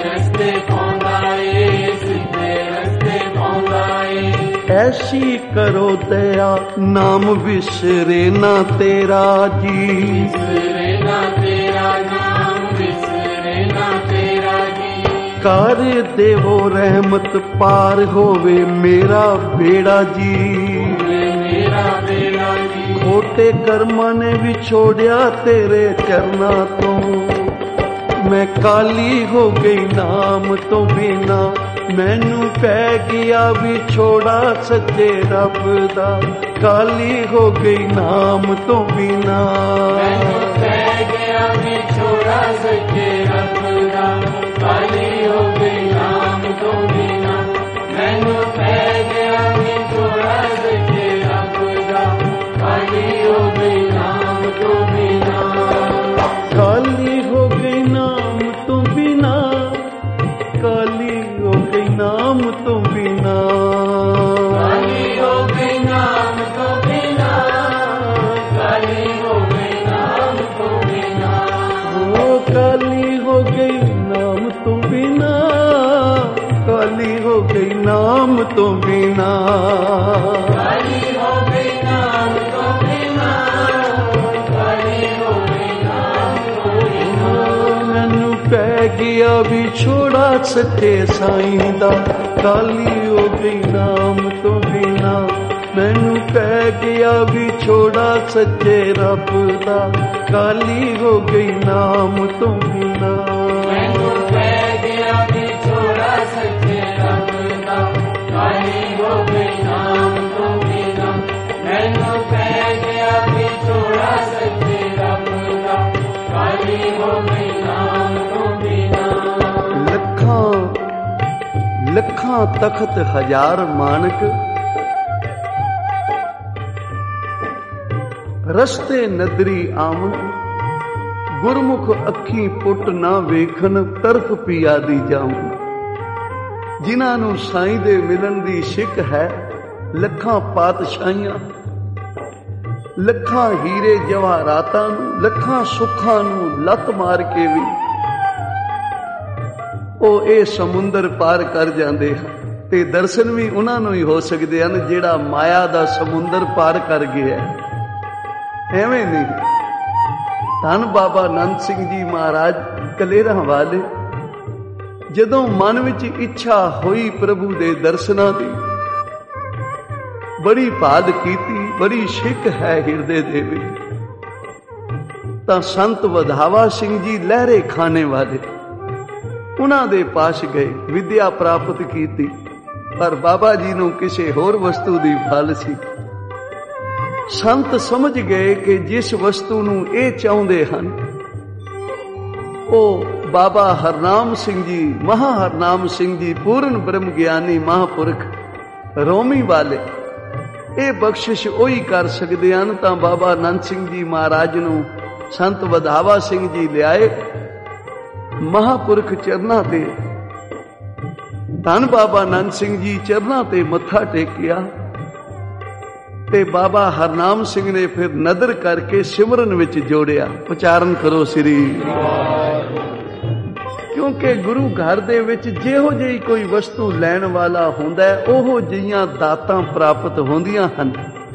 ਐਸੀ ਕਰੋ ਦਇਆ ਨਾਮ ਵਿਸਰੇ ਨਾ ਤੇਰਾ ਜੀ। ਕਰ ਦੇਵੋ ਰਹਿਮਤ ਪਾਰ ਹੋਵੇ ਮੇਰਾ ਬੇੜਾ ਜੀ। ਖੋਟੇ ਕਰਮਾਂ ਨੇ ਵਿਛੋੜਿਆ ਤੇਰੇ ਚਰਨਾਂ ਤੋਂ। ਮੈਂ ਕਾਲੀ ਹੋ ਗਈ ਨਾਮ ਤੋਂ ਬਿਨਾ। ਮੈਨੂੰ ਪੈ ਗਿਆ ਵਿਛੋੜਾ ਸੱਚੇ ਰੱਬ ਦਾ। ਕਾਲੀ ਹੋ ਗਈ ਨਾਮ ਤੋਂ ਬਿਨਾ। ਮੈਨੂੰ ਪੈ ਗਿਆ ਵਿਛੋੜਾ ਸੱਚੇ ਰੱਬ ਦਾ। ਕਾਲੀ ਹੋ ਗਈ ਨਾਮ ਤੋਂ ਬਿਨਾ। ਮੈਨੂੰ ਪੈ ਗਿਆ ਵਿਛੋੜਾ ਸੱਚੇ ਰੱਬ ਦਾ। ਕਾਲੀ ਹੋ ਗਈ ਨਾਮ ਤੋਂ ਬਿਨਾ। ਕਾਲੀ ਹੋ ਗਈ ਨਾਮ ਤੋਂ ਬਿਨਾ। ਕਾਲੀ ਹੋ ਗਈ ਨਾਮ ਤੋਂ ਬਿਨਾ। ਕਾਲੀ ਹੋ ਗਈ ਨਾਮ ਤੋਂ ਬਿਨਾ। ਕਾਲੀ ਹੋ ਗਈ ਨਾਮ ਤੋਂ ਬਿਨਾ। ਉਹ ਕਾਲੀ ਹੋ ਗਈ ਨਾਮ ਤੋਂ ਬਿਨਾ। ਕਾਲੀ ਹੋ ਗਈ ਨਾਮ ਤੋਂ ਬਿਨਾ। ਕਾਲੀ ਹੋ ਗਈ ਨਾਮ ਤੋਂ ਬਿਨਾ। ਕਾਲੀ ਹੋ ਗਈ ਨਾਮ ਤੋਂ ਬਿਨਾ। ਮੈਨੂੰ ਪੈ ਗਿਆ ਵਿਛੋੜਾ ਸੱਚੇ ਸਾਈਂ ਦਾ। ਕਾਲੀ ਹੋ ਗਈ ਨਾਮ ਤੋਂ ਬਿਨਾ। ਮੈਨੂੰ ਪੈ ਗਿਆ ਵਿਛੋੜਾ ਸੱਚੇ ਰੱਬ ਦਾ। ਕਾਲੀ ਹੋ ਗਈ ਨਾਮ ਤੋਂ ਬਿਨਾ। ਮੈਨੂੰ ਪੈ ਗਿਆ ਵਿਛੋੜਾ ਸੱਚੇ ਰੱਬ ਦਾ। ਕਾਲੀ ਹੋ ਗਈ ਨਾਮ ਤੋਂ ਬਿਨਾ। ਮੈਨੂੰ ਪੈ ਗਿਆ ਵਿਛੋੜਾ ਸੱਚੇ ਰੱਬ ਦਾ। ਕਾਲੀ ਹੋ ਗਈ ਨਾਮ ਤੋਂ ਬਿਨਾ। ਲੱਖਾਂ ਤਖਤ ਹਜ਼ਾਰ ਮਾਨਕ ਰਸਤੇ ਨਦਰੀ ਆਵਣ। ਗੁਰਮੁਖ ਅੱਖੀਂ ਪੁੱਟ ਨਾ ਵੇਖਣ ਤਰਫ ਪਿਆ ਦੀ ਜਾਵਣ। ਜਿਨ੍ਹਾਂ ਨੂੰ ਸਾਈਂ ਦੇ ਮਿਲਣ ਦੀ ਸ਼ਿਕ ਹੈ ਲੱਖਾਂ ਪਾਤਸ਼ਾਹੀਆਂ, ਲੱਖਾਂ ਹੀਰੇ ਜਵਾਹਰਾਤਾਂ ਨੂੰ, ਲੱਖਾਂ ਸੁੱਖਾਂ ਨੂੰ ਲੱਤ ਮਾਰ ਕੇ ਵੀ ਉਹ ਇਹ ਸਮੁੰਦਰ ਪਾਰ ਕਰ ਜਾਂਦੇ ਹਨ। ਤੇ ਦਰਸ਼ਨ ਵੀ ਉਹਨਾਂ ਨੂੰ ਹੀ ਹੋ ਸਕਦੇ ਹਨ ਜਿਹੜਾ ਮਾਇਆ ਦਾ ਸਮੁੰਦਰ ਪਾਰ ਕਰ ਗਿਆ। ਐਵੇਂ ਨਹੀਂ। ਧੰਨ ਬਾਬਾ ਆਨੰਦ ਸਿੰਘ ਜੀ ਮਹਾਰਾਜ ਕਲੇਰਾਂ ਵਾਲੇ ਜਦੋਂ ਮਨ ਵਿੱਚ ਇੱਛਾ ਹੋਈ ਪ੍ਰਭੂ ਦੇ ਦਰਸ਼ਨਾਂ ਦੀ, ਬੜੀ ਭਾਲ ਕੀਤੀ, ਬੜੀ ਸ਼ਿਕ ਹੈ ਹਿਰਦੇ ਦੇ ਵਿੱਚ, ਤਾਂ ਸੰਤ ਵਧਾਵਾ ਸਿੰਘ ਜੀ ਲਹਿਰੇ ਖਾਨੇ ਵਾਲੇ ਉਹਨਾਂ ਦੇ ਪਾਸ ਗਏ, ਵਿਦਿਆ ਪ੍ਰਾਪਤ ਕੀਤੀ। ਪਰ ਬਾਬਾ ਜੀ ਨੂੰ ਕਿਸੇ ਹੋਰ ਵਸਤੂ ਦੀ ਭਾਲ ਸੀ। ਸੰਤ ਸਮਝ ਗਏ ਕਿ ਜਿਸ ਵਸਤੂ ਨੂੰ ਇਹ ਚਾਹੁੰਦੇ ਹਨ ਉਹ ਬਾਬਾ ਹਰਨਾਮ ਸਿੰਘ ਜੀ, ਮਹਾ ਹਰਨਾਮ ਸਿੰਘ ਜੀ, ਪੂਰਨ ਬ੍ਰਹਮ ਗਿਆਨੀ ਮਹਾਂਪੁਰਖ ਰੋਮੀ ਵਾਲੇ, ਇਹ ਬਖਸ਼ਿਸ਼ ਉਹੀ ਕਰ ਸਕਦੇ ਹਨ। ਤਾਂ ਬਾਬਾ ਆਨੰਦ ਸਿੰਘ ਜੀ ਮਹਾਰਾਜ ਨੂੰ ਸੰਤ ਵਧਾਵਾ ਸਿੰਘ ਜੀ ਲਿਆਏ ਮਹਾਂਪੁਰਖ ਚਰਨਾਂ ਤੇ। ਧੰਨ ਬਾਬਾ ਆਨੰਦ ਸਿੰਘ ਜੀ ਚਰਨਾਂ ਤੇ ਮੱਥਾ ਟੇਕਿਆ ਤੇ ਬਾਬਾ ਹਰਨਾਮ ਸਿੰਘ ਨੇ ਫਿਰ ਨਦਰ ਕਰਕੇ ਸਿਮਰਨ ਵਿੱਚ ਜੋੜਿਆ। ਉਚਾਰਨ ਕਰੋ ਸ੍ਰੀ। ਕਿਉਂਕਿ ਗੁਰੂ ਘਰ ਦੇ ਵਿੱਚ ਜਿਹੋ ਜਿਹੀ ਕੋਈ ਵਸਤੂ ਲੈਣ ਵਾਲਾ ਹੁੰਦਾ ਹੈ, ਉਹੋ ਜਿਹੀਆਂ ਦਾਤਾਂ ਪ੍ਰਾਪਤ ਹੁੰਦੀਆਂ ਹਨ।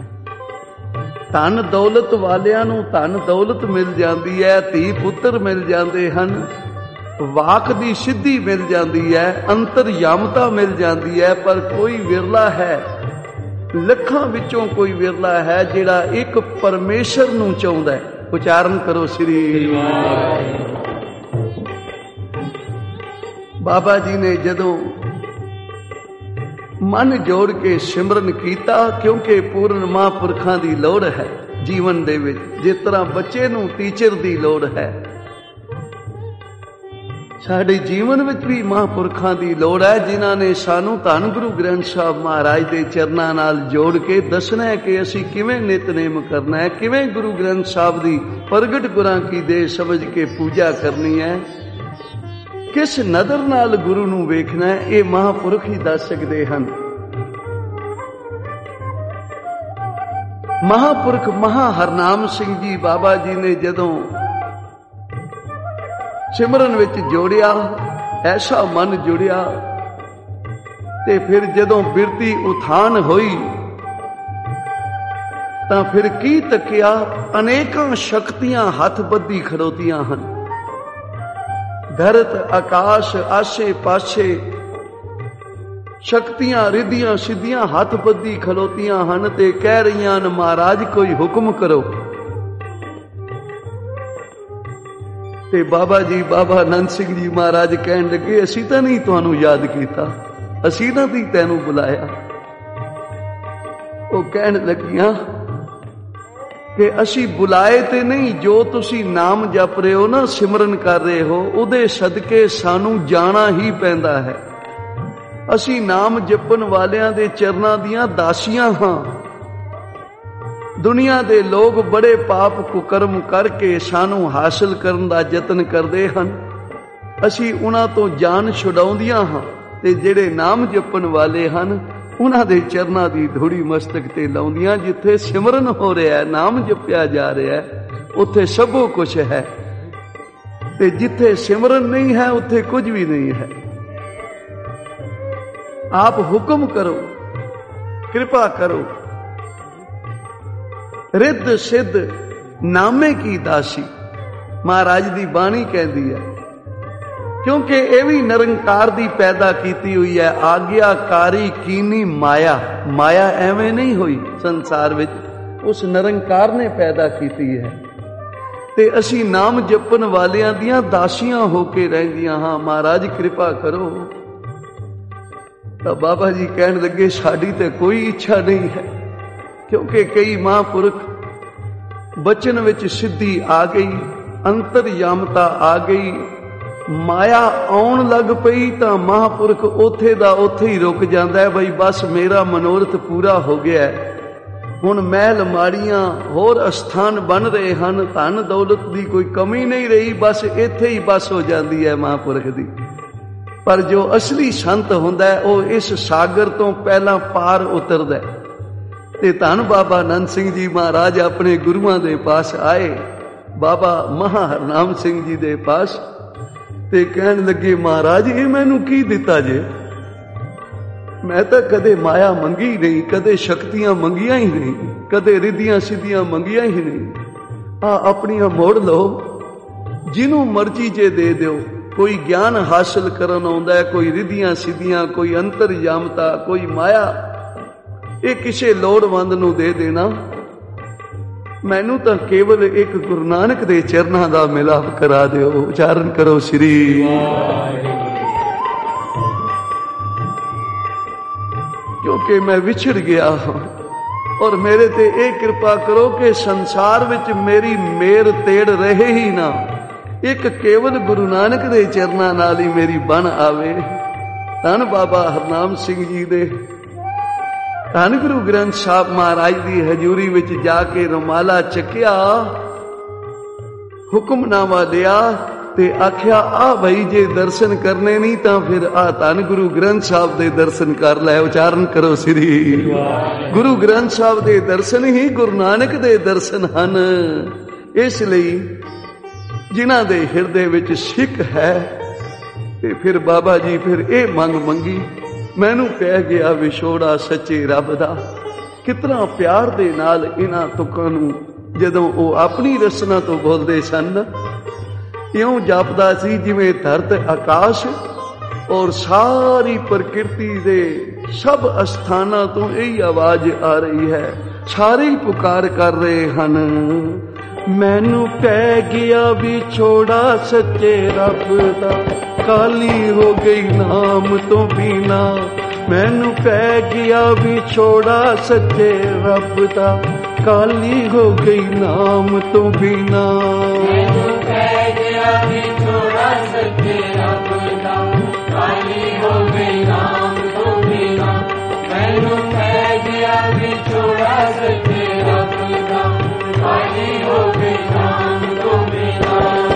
ਧਨ ਦੌਲਤ ਵਾਲਿਆਂ ਨੂੰ ਧਨ ਦੌਲਤ ਮਿਲ ਜਾਂਦੀ ਹੈ, ਧੀ ਪੁੱਤਰ ਮਿਲ ਜਾਂਦੇ ਹਨ, ਵਾਕ ਦੀ ਸਿੱਧੀ ਮਿਲ ਜਾਂਦੀ ਹੈ, ਅੰਤਰਯਾਮਤਾ ਮਿਲ ਜਾਂਦੀ ਹੈ। ਪਰ ਕੋਈ ਵਿਰਲਾ ਹੈ, ਲੱਖਾਂ ਵਿੱਚੋਂ ਕੋਈ ਵਿਰਲਾ ਹੈ ਜਿਹੜਾ ਇੱਕ ਪਰਮੇਸ਼ਰ ਨੂੰ ਚਾਹੁੰਦਾ ਹੈ। ਉਚਾਰਨ ਕਰੋ ਸ੍ਰੀ। ਬਾਬਾ ਜੀ ਨੇ ਜਦੋਂ ਮਨ ਜੋੜ ਕੇ ਸਿਮਰਨ ਕੀਤਾ, ਕਿਉਂਕਿ ਪੂਰਨ ਮਹਾਂਪੁਰਖਾਂ ਦੀ ਲੋੜ ਹੈ ਜੀਵਨ ਦੇ ਵਿੱਚ, ਜਿਸ ਤਰ੍ਹਾਂ ਬੱਚੇ ਨੂੰ ਟੀਚਰ ਦੀ ਲੋੜ ਹੈ। ਸਾਡੇ ਜੀਵਨ ਵਿੱਚ ਵੀ ਮਹਾਂਪੁਰਖਾਂ ਦੀ ਲੋੜ ਹੈ, ਜਿਨ੍ਹਾਂ ਨੇ ਸਾਨੂੰ ਧੰਨ ਗੁਰੂ ਗ੍ਰੰਥ ਸਾਹਿਬ ਮਹਾਰਾਜ ਦੇ ਚਰਨਾਂ ਨਾਲ ਜੋੜ ਕੇ ਦੱਸਣਾ ਹੈ ਕਿ ਅਸੀਂ ਕਿਵੇਂ ਨਿਤਨੇਮ ਕਰਨਾ ਹੈ, ਕਿਵੇਂ ਗੁਰੂ ਗ੍ਰੰਥ ਸਾਹਿਬ ਦੀ ਪ੍ਰਗਟ ਗੁਰਾਂ ਕੀ ਦੇਹ ਸਮਝ ਕੇ ਪੂਜਾ ਕਰਨੀ ਹੈ, ਕਿਸ ਨਜ਼ਰ ਨਾਲ ਗੁਰੂ ਨੂੰ ਵੇਖਣਾ ਹੈ। ਇਹ ਮਹਾਂਪੁਰਖ ਹੀ ਦੱਸ ਸਕਦੇ ਹਨ। ਮਹਾਂਪੁਰਖ ਮਹਾ ਹਰਨਾਮ ਸਿੰਘ ਜੀ ਬਾਬਾ ਜੀ ਨੇ ਜਦੋਂ ਸਿਮਰਨ ਵਿੱਚ ਜੋੜਿਆ, ਐਸਾ ਮਨ ਜੁੜਿਆ, ਤੇ ਫਿਰ ਜਦੋਂ ਬਿਰਤੀ ਉਥਾਨ ਹੋਈ ਤਾਂ ਫਿਰ ਕੀ ਤੱਕਿਆ, ਅਨੇਕਾਂ ਸ਼ਕਤੀਆਂ ਹੱਥ ਬੱਧੀ ਖੜੋਤੀਆਂ ਹਨ। ਧਰਤ ਆਕਾਸ਼ ਆਸੇ ਪਾਸੇ ਸ਼ਕਤੀਆਂ ਰਿੱਧੀਆਂ ਸਿੱਧੀਆਂ ਹੱਥ ਬੱਧੀ ਖਲੋਤੀਆਂ ਹਨ ਤੇ ਕਹਿ ਰਹੀਆਂ ਨੇ, ਮਹਾਰਾਜ ਕੋਈ ਹੁਕਮ ਕਰੋ। ਤੇ ਬਾਬਾ ਜੀ, ਬਾਬਾ ਆਨੰਦ ਸਿੰਘ ਜੀ ਮਹਾਰਾਜ ਕਹਿਣ ਲੱਗੇ, ਅਸੀਂ ਤਾਂ ਨਹੀਂ ਤੁਹਾਨੂੰ ਯਾਦ ਕੀਤਾ, ਅਸੀਂ ਤਾਂ ਨਹੀਂ ਤੈਨੂੰ ਬੁਲਾਇਆ। ਉਹ ਕਹਿਣ ਲੱਗੀਆਂ ਕਿ ਅਸੀਂ ਬੁਲਾਏ ਤੇ ਨਹੀਂ, ਜੋ ਤੁਸੀਂ ਨਾਮ ਜਪ ਰਹੇ ਹੋ ਨਾ, ਸਿਮਰਨ ਕਰ ਰਹੇ ਹੋ, ਉਹਦੇ ਸਦਕੇ ਸਾਨੂੰ ਜਾਣਾ ਹੀ ਪੈਂਦਾ ਹੈ। ਅਸੀਂ ਨਾਮ ਜਪਣ ਵਾਲਿਆਂ ਦੇ ਚਰਨਾਂ ਦੀਆਂ ਦਾਸੀਆਂ ਹਾਂ। ਦੁਨੀਆ ਦੇ ਲੋਕ ਬੜੇ ਪਾਪ ਕੁਕਰਮ ਕਰਕੇ ਸਾਨੂੰ ਹਾਸਲ ਕਰਨ ਦਾ ਯਤਨ ਕਰਦੇ ਹਨ, ਅਸੀਂ ਉਹਨਾਂ ਤੋਂ ਜਾਨ ਛੁਡਾਉਂਦੀਆਂ ਹਾਂ, ਤੇ ਜਿਹੜੇ ਨਾਮ ਜਪਣ ਵਾਲੇ ਹਨ ਉਹਨਾਂ ਦੇ ਚਰਨਾਂ ਦੀ ਧੂੜੀ ਮਸਤਕ ਤੇ ਲਾਉਂਦੀਆਂ। ਜਿੱਥੇ ਸਿਮਰਨ ਹੋ ਰਿਹਾ, ਨਾਮ ਜਪਿਆ ਜਾ ਰਿਹਾ, ਉੱਥੇ ਸਭੋ ਕੁਛ ਹੈ, ਤੇ ਜਿੱਥੇ ਸਿਮਰਨ ਨਹੀਂ ਹੈ ਉੱਥੇ ਕੁਝ ਵੀ ਨਹੀਂ ਹੈ। ਆਪ ਹੁਕਮ ਕਰੋ, ਕਿਰਪਾ ਕਰੋ। ਰਿੱਧ ਸਿੱਧ ਨਾਮੇ ਕੀ ਦਾਸੀ, ਮਹਾਰਾਜ ਦੀ ਬਾਣੀ ਕਹਿੰਦੀ ਹੈ, ਕਿਉਂਕਿ ਇਹ ਵੀ ਨਿਰੰਕਾਰ ਦੀ ਪੈਦਾ ਕੀਤੀ ਹੋਈ ਹੈ। ਆਗਿਆਕਾਰੀ ਕੀਨੀ ਮਾਇਆ, ਮਾਇਆ ਐਵੇਂ ਨਹੀਂ ਹੋਈ ਸੰਸਾਰ ਵਿੱਚ, ਉਸ ਨਿਰੰਕਾਰ ਨੇ ਪੈਦਾ ਕੀਤੀ ਹੈ। ਤੇ ਅਸੀਂ ਨਾਮ ਜਪਣ ਵਾਲਿਆਂ ਦੀਆਂ ਦਾਸੀਆਂ ਹੋ ਕੇ ਰਹਿੰਦੀਆਂ ਹਾਂ, ਮਹਾਰਾਜ ਕਿਰਪਾ ਕਰੋ। ਤਾਂ ਬਾਬਾ ਜੀ ਕਹਿਣ ਲੱਗੇ, ਸਾਡੀ ਤੇ ਕੋਈ ਇੱਛਾ ਨਹੀਂ ਹੈ, ਕਿਉਂਕਿ ਕਈ ਮਹਾਂਪੁਰਖ ਬਚਨ ਵਿੱਚ ਸਿੱਧੀ ਆ ਗਈ, ਅੰਤਰਯਾਮਤਾ ਆ ਗਈ, ਮਾਇਆ ਆਉਣ ਲੱਗ ਪਈ ਤਾਂ ਮਹਾਂਪੁਰਖ ਉੱਥੇ ਦਾ ਉੱਥੇ ਹੀ ਰੁਕ ਜਾਂਦਾ ਹੈ। ਬਈ ਬਸ ਮੇਰਾ ਮਨੋਰਥ ਪੂਰਾ ਹੋ ਗਿਆ ਹੈ, ਹੁਣ ਮਹਿਲ ਮਾੜੀਆਂ ਹੋਰ ਅਸਥਾਨ ਬਣ ਰਹੇ ਹਨ, ਧਨ ਦੌਲਤ ਦੀ ਕੋਈ ਕਮੀ ਨਹੀਂ ਰਹੀ, ਬਸ ਇੱਥੇ ਹੀ ਬਸ ਹੋ ਜਾਂਦੀ ਹੈ ਮਹਾਂਪੁਰਖ ਦੀ। ਪਰ ਜੋ ਅਸਲੀ ਸੰਤ ਹੁੰਦਾ ਹੈ ਉਹ ਇਸ ਸਾਗਰ ਤੋਂ ਪਹਿਲਾਂ ਪਾਰ ਉਤਰਦਾ ਹੈ। ਤੇ ਧੰਨ ਬਾਬਾ ਆਨੰਦ ਸਿੰਘ ਜੀ ਮਹਾਰਾਜ ਆਪਣੇ ਗੁਰੂਆਂ ਦੇ ਪਾਸ ਆਏ, ਬਾਬਾ ਮਹਾ ਹਰਨਾਮ ਸਿੰਘ ਜੀ ਦੇ ਪਾਸ, ਤੇ ਕਹਿਣ ਲੱਗੇ, ਮਹਾਰਾਜ ਇਹ ਮੈਨੂੰ ਕੀ ਦਿੱਤਾ ਜੇ? ਮੈਂ ਤਾਂ ਕਦੇ ਮਾਇਆ ਮੰਗੀ ਨਹੀਂ, ਕਦੇ ਸ਼ਕਤੀਆਂ ਮੰਗੀਆਂ ਹੀ ਨਹੀਂ, ਕਦੇ ਰਿੱਧੀਆਂ ਸਿੱਧੀਆਂ ਮੰਗੀਆਂ ਹੀ ਨਹੀਂ। ਆਪਣੀਆਂ ਮੋੜ ਲਓ, ਜਿਹਨੂੰ ਮਰਜ਼ੀ ਜੇ ਦੇ ਦਿਓ। ਕੋਈ ਗਿਆਨ ਹਾਸਲ ਕਰਨ ਆਉਂਦਾ ਹੈ, ਕੋਈ ਰਿੱਧੀਆਂ ਸਿੱਧੀਆਂ, ਕੋਈ ਅੰਤਰਯਾਮਤਾ, ਕੋਈ ਮਾਇਆ, ਇਹ ਕਿਸੇ ਲੋੜਵੰਦ ਨੂੰ ਦੇ ਦੇਣਾ। ਮੈਨੂੰ ਤਾਂ ਕੇਵਲ ਇੱਕ ਗੁਰੂ ਨਾਨਕ ਦੇ ਚਰਨਾਂ ਦਾ ਮਿਲਾਪ ਕਰਾ ਦਿਓ। ਉਚਾਰਨ ਕਰੋ ਸ੍ਰੀ। ਕਿਉਂਕਿ ਮੈਂ ਵਿਛੜ ਗਿਆ ਹਾਂ, ਔਰ ਮੇਰੇ ਤੇ ਇਹ ਕਿਰਪਾ ਕਰੋ ਕਿ ਸੰਸਾਰ ਵਿੱਚ ਮੇਰੀ ਮੇਰ ਤੇੜ ਰਹੇ ਹੀ ਨਾ, ਇੱਕ ਕੇਵਲ ਗੁਰੂ ਨਾਨਕ ਦੇ ਚਰਨਾਂ ਨਾਲ ਹੀ ਮੇਰੀ ਬਣ ਆਵੇ। ਧੰਨ ਬਾਬਾ ਹਰਨਾਮ ਸਿੰਘ ਜੀ ਦੇ ਧੰਨ ਗੁਰੂ ਗ੍ਰੰਥ ਸਾਹਿਬ ਮਹਾਰਾਜ ਦੀ ਹਜ਼ੂਰੀ ਵਿੱਚ ਜਾ ਕੇ ਰੁਮਾਲਾ ਚੱਕਿਆ, ਹੁਕਮਨਾਮਾ ਲਿਆ ਤੇ ਆਖਿਆ, ਆ ਭਾਈ ਜੇ ਦਰਸ਼ਨ ਕਰਨੇ ਨਹੀਂ ਤਾਂ ਫਿਰ ਆ ਧੰਨ ਗੁਰੂ ਗ੍ਰੰਥ ਸਾਹਿਬ ਦੇ ਦਰਸ਼ਨ ਕਰ ਲੈ। ਉਚਾਰਨ ਕਰੋ ਸ੍ਰੀ। ਗੁਰੂ ਗ੍ਰੰਥ ਸਾਹਿਬ ਦੇ ਦਰਸ਼ਨ ਹੀ ਗੁਰੂ ਨਾਨਕ ਦੇ ਦਰਸ਼ਨ ਹਨ। ਇਸ ਲਈ ਜਿਨ੍ਹਾਂ ਦੇ ਹਿਰਦੇ ਵਿੱਚ ਸਿੱਖ ਹੈ, ਤੇ ਫਿਰ ਬਾਬਾ ਜੀ ਫਿਰ ਇਹ ਮੰਗ ਮੰਗੀ, ਮੈਨੂੰ ਪੈ ਗਿਆ ਵਿਛੋੜਾ ਸੱਚੇ ਰੱਬ ਦਾ। ਕਿਤਨਾ ਪਿਆਰ ਦੇ ਨਾਲ ਇਹਨਾਂ ਤੁਕਾਂ ਨੂੰ ਜਦੋਂ ਉਹ ਆਪਣੀ ਰਸਨਾ ਤੋਂ ਬੋਲਦੇ ਸਨ, ਇਉਂ ਜਾਪਦਾ ਸੀ ਜਿਵੇਂ ਧਰਤ ਆਕਾਸ਼ ਔਰ ਸਾਰੀ ਪ੍ਰਕਿਰਤੀ ਦੇ ਸਭ ਅਸਥਾਨਾਂ ਤੋਂ ਇਹ ਆਵਾਜ਼ ਆ ਰਹੀ ਹੈ, ਸਾਰੇ ਹੀ ਪੁਕਾਰ ਕਰ ਰਹੇ ਹਨ, ਮੈਨੂੰ ਪੈ ਗਿਆ ਵਿਛੋੜਾ ਸੱਚੇ ਰੱਬ ਦਾ, ਕਾਲੀ ਹੋ ਗਈ ਨਾਮ ਤੋਂ ਬਿਨਾ। ਮੈਨੂੰ ਪੈ ਗਿਆ ਵਿਛੋੜਾ ਸੱਚੇ ਰੱਬ ਦਾ, ਕਾਲੀ ਹੋ ਗਈ ਨਾਮ ਤੋਂ ਬਿਨਾ। ਮੈਨੂੰ ਪੈ ਗਿਆ ਵਿਛੋੜਾ सच्चे रब दा काली हो गई नाम तो बिना मैनू पै गया विछोड़ा सच्चे रब दा काली हो गई नाम तो बिना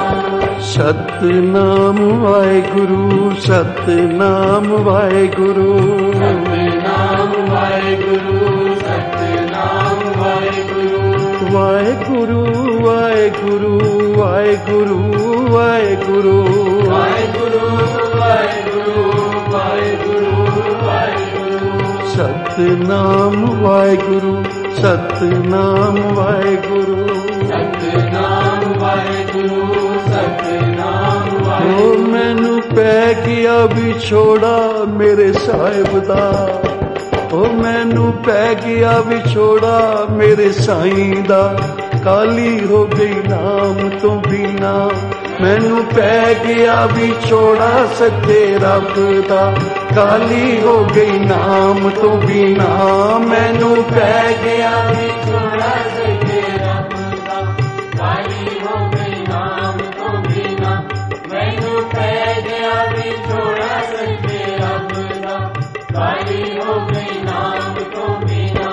सतनाम वाहेगुरु सतनाम वाहेगुरु सतनाम वाहेगुरु सतनाम वाहेगुरु वाहेगुरु वाहेगुरु वाहेगुरु वाहेगुरु वाहेगुरु वाहेगुरु वाहेगुरु वाहेगुरु सतनाम वाहेगुरु सतनाम वाहेगुरु सतनाम वाहेगुरु सतनाम ओ वाहेगुरु मैनू पै गया विछोड़ा मेरे साहिब दा ओ मैनू पै गया विछोड़ा मेरे साईं दा काली हो गई नाम तो बिना मैनू पै गया विछोड़ा सच्चे रब दा काली हो गई नाम तो बिना मैनू पै गया विछोड़ा सच्चे रब दा काली हो गई नाम तो बिना मैनू पै गया विछोड़ा सच्चे रब दा काली हो गई नाम तो बिना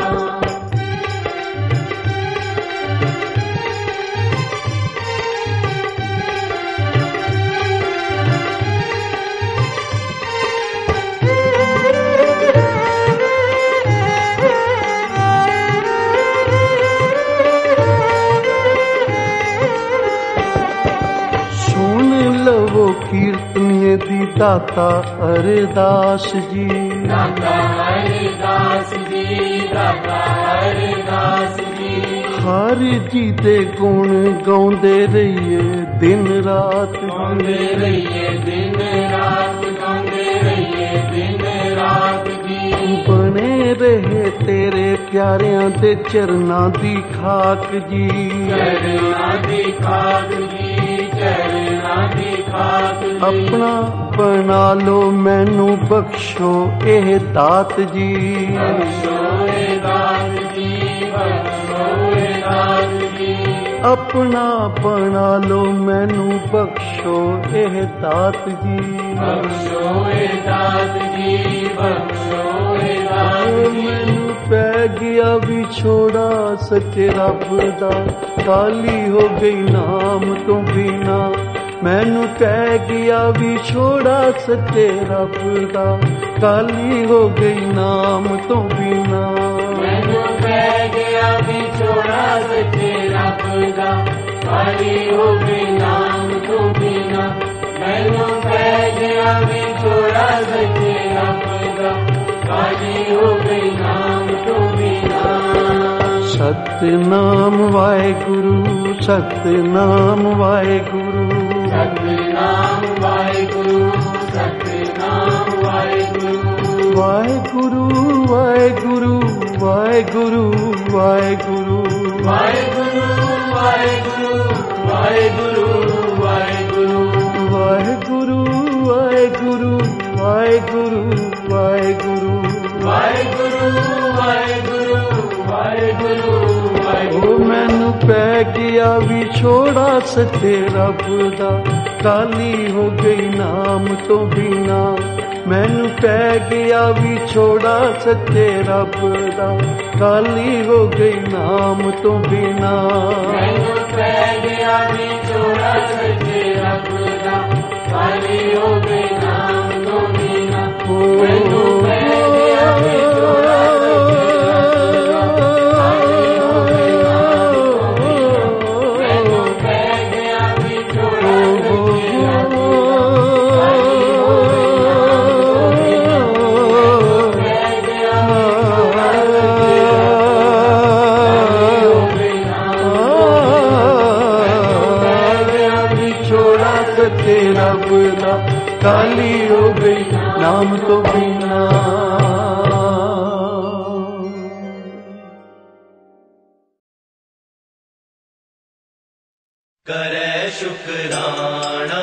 सुन लवो कीर्तनीय दी दाता अरदास जी दाता हरिदास जी दाता हरिदास जी हर जी दे गुण गाउंदे रहिए दिन रात गाਉਂਦੇ ਰਹੀਏ ਦਿਨ ਰਾਤ ਗਾਉਂਦੇ ਰਹੀਏ ਦਿਨ ਰਾਤ ਜੀ बने रहे तेरे प्यारियां दे चरनां दी खाक जी ਚਰਨਾਂ ਦੀ ਖਾਕ ਜੀ ਚਰਨਾਂ ਦੀ ਖਾਕ ਜੀ अपना बना लो मैनू बख्शो एह दात जी ਬਖਸ਼ੋ ਏ ਦਾਤ ਜੀ ਬਖਸ਼ੋ ਏ ਦਾਤ ਜੀ अपना बना लो मैनू बख्शो एह दात जी ਬਖਸ਼ੋ ਏ ਦਾਤ ਜੀ ਬਖਸ਼ੋ ਏ ਦਾਤ ਜੀ मैनू पै गया विछोड़ा सच्चे रब दा काली हो गई नाम तो बिना मैनू पै गया विछोड़ा सच्चे रब दा काली हो गई नाम तो बिना ਮੈਨੂੰ ਪੈ ਗਿਆ ਵਿਛੋੜਾ ਸੱਚੇ ਰੱਬ ਦਾ ਕਾਲੀ ਹੋ ਗਈ ਨਾਮ ਤੋਂ ਬਿਨਾ ਮੈਨੂੰ ਪੈ ਗਿਆ ਵਿਛੋੜਾ ਸੱਚੇ ਰੱਬ ਦਾ ਕਾਲੀ ਹੋ ਗਈ ਨਾਮ ਤੋਂ ਬਿਨਾ सतनाम वाहेगुरु सतनाम वाहेगुरु ਸਤਨਾਮ ਵਾਹਿਗੁਰੂ ਸਤਨਾਮ ਵਾਹਿਗੁਰੂ वाहेगुरु वाहेगुरु वाहेगुरु वाहेगुरु ਵਾਹਿਗੁਰੂ ਵਾਹਿਗੁਰੂ ਵਾਹਿਗੁਰੂ ਵਾਹਿਗੁਰੂ वाहेगुरु वाहेगुरु वाहेगुरु वाहेगुरु ਵਾਹਿਗੁਰੂ ਵਾਹਿਗੁਰੂ ਵਾਹਿਗੁਰੂ ओ मैनू पै गया विछोड़ा सच्चे रब दा काली हो गई नाम तो बिना मैनू पै गया विछोड़ा सच्चे रब दा काली हो गई नाम तो बिना ਮੈਨੂੰ ਪੈ ਗਿਆ ਵਿਛੋੜਾ ਸੱਚੇ ਰੱਬ ਦਾ ਕਾਲੀ ਹੋ ਗਈ ਨਾਮ ਤੋਂ ਬਿਨਾ ਮੈਨੂੰ ਪੈ ਗਿਆ ਵਿਛੋੜਾ ਸੱਚੇ ਰੱਬ ਦਾ ਕਾਲੀ ਹੋ ਗਈ ਨਾਮ ਤੋਂ ਬਿਨਾ ਮੈਨੂੰ ਪੈ ਗਿਆ ਵਿਛੋੜਾ ਸੱਚੇ ਰੱਬ ਦਾ ਕਾਲੀ ਹੋ ਗਈ नाम तो बिना करे शुकराना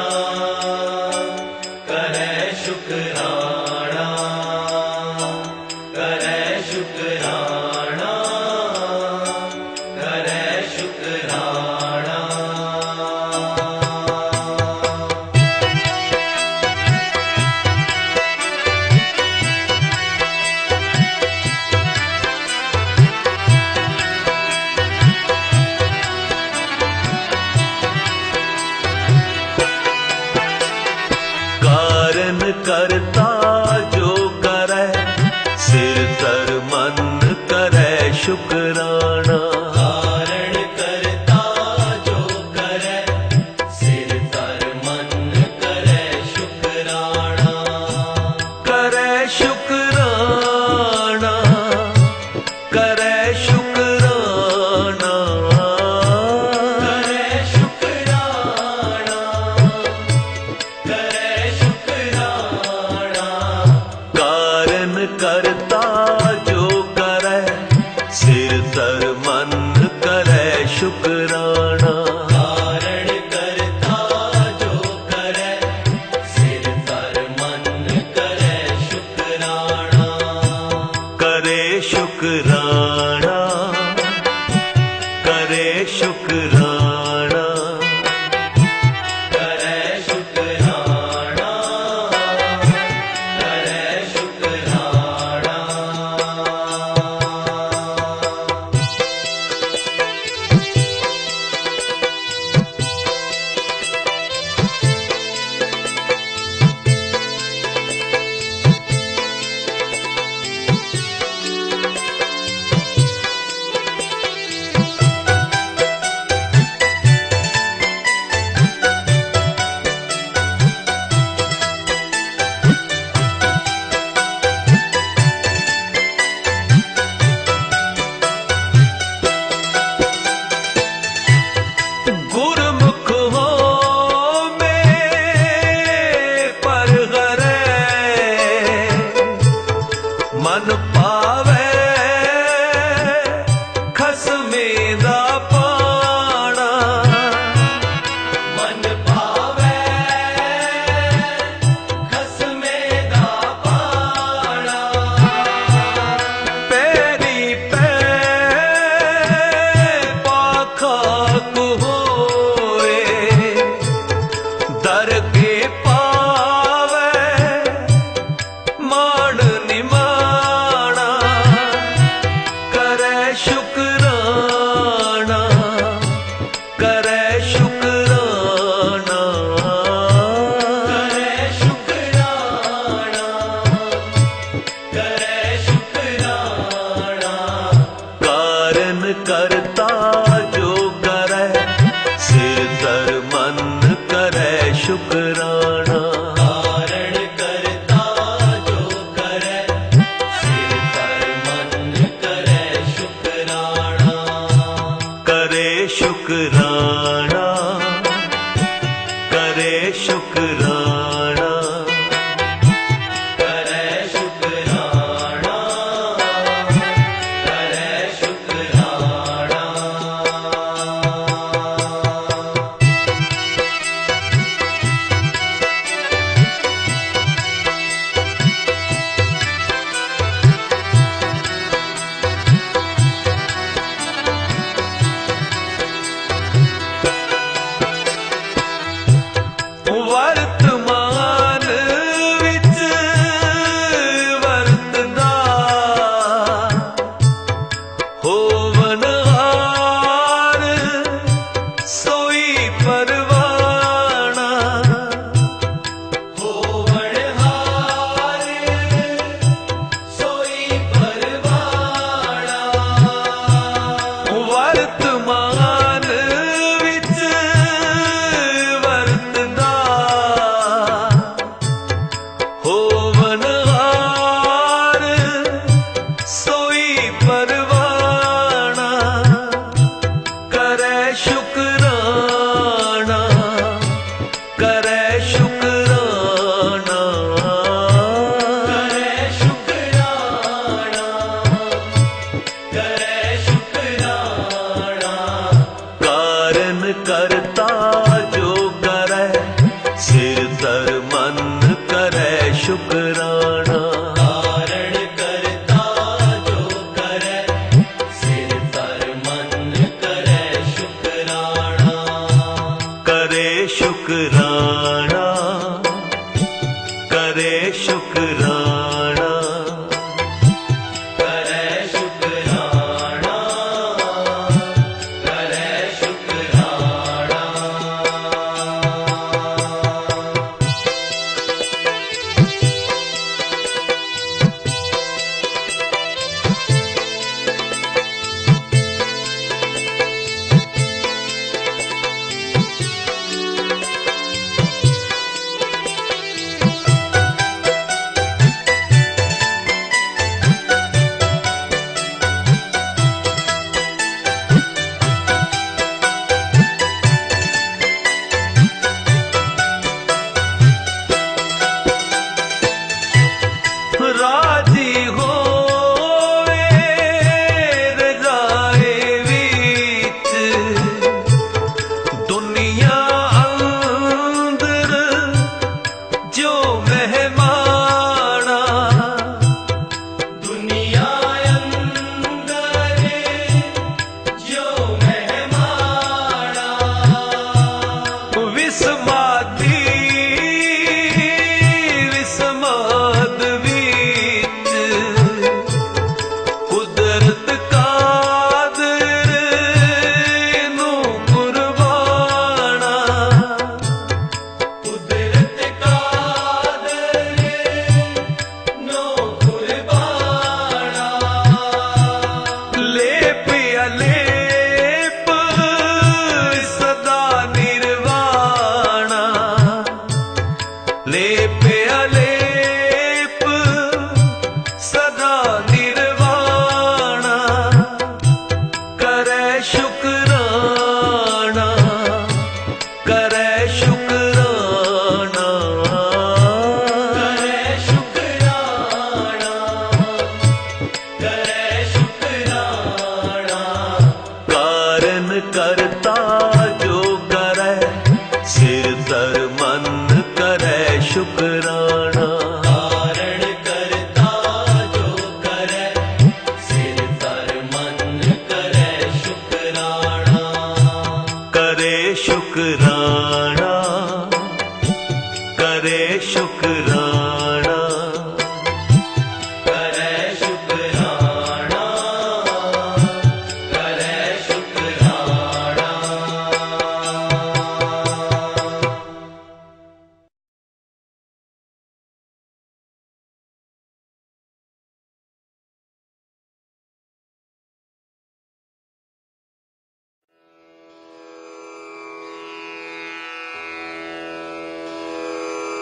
करे शुकराना करे शुकराना करे शुकराना करता जो करे, सिर तर मन करे शुकराना। कारण करता जो करे, सिर तर मन करे शुकराना। करे शुकराना, करे शुकराना, करे शुकराना, करे शुकराना। कारण करता जो करे, सिर तर मन करे शुकराना। कारण करता जो करे, सिर तर मन करे शुकराना। करे शुकराना, करे शुकराना, करे शुकराना, करे शुकराना। गुरमुख हो में पर गरे, मन पावे खसमे दा पाना। मन पावे खसमे दा पाना। पैरी पै पाखा होए, दर के पावे मान निमाना। करे शुकराना, करे शुकराना, करे शुकराना, करे शुकराना। कारण करता जो करे, सिर तर मन करे शुकराना। कारण करता जो करे, सिर तर मन करे शुकराना। करे शुकराना, करे शुकराना, करे शुकराना, करे शुकराना। वर्तमान विच वरतदा, होवनहार सोई परवाना। होवनहार सोई परवाना। वर्तमान विच वरतदा, होवनहार सोई परवाना। करे शुकराना, करे शुकराना, करे शुकराना, करे शुकराना। कारण करता जो करे, सिर तर मन करे शुकराना। कारण करता जो करे, सिर तर मन करे शुकराना। करे शुकराना, करे शुकराना, करे शुकराना, करे शुकराना।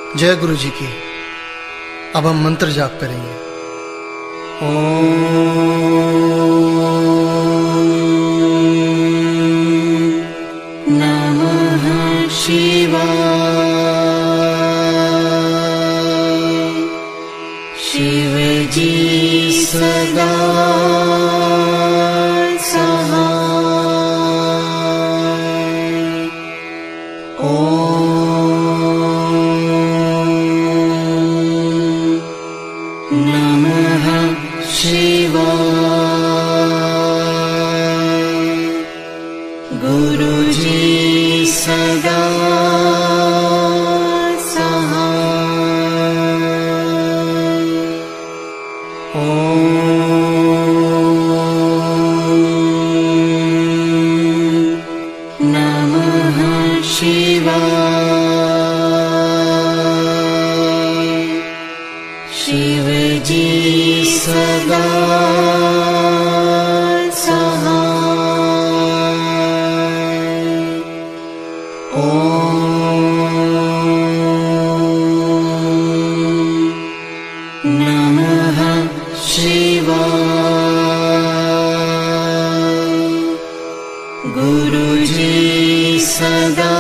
जय गुरु जी की। अब हम मंत्र जाप करेंगे। नमः शिवाय। शिव जी सदा सहाय। नमः शिवाय। गुरु जी सदा सहाय। नमः शिवाय। शिव जी सदा नमः शिवाय। गुरु जी सदा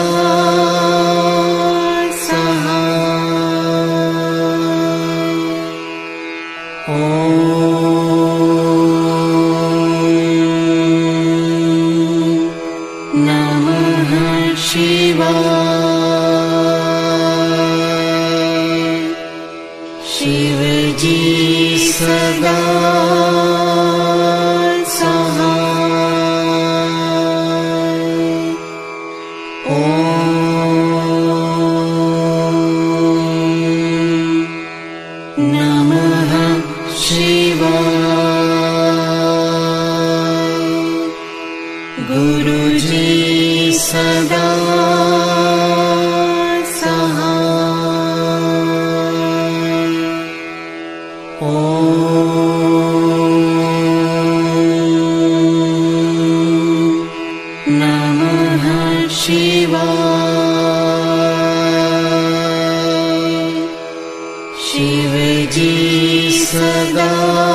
नमः शिवाय। शिव जी सदा नमः शिवाय। गुरु जी सदा नमः शिवाय। शिव जी सदा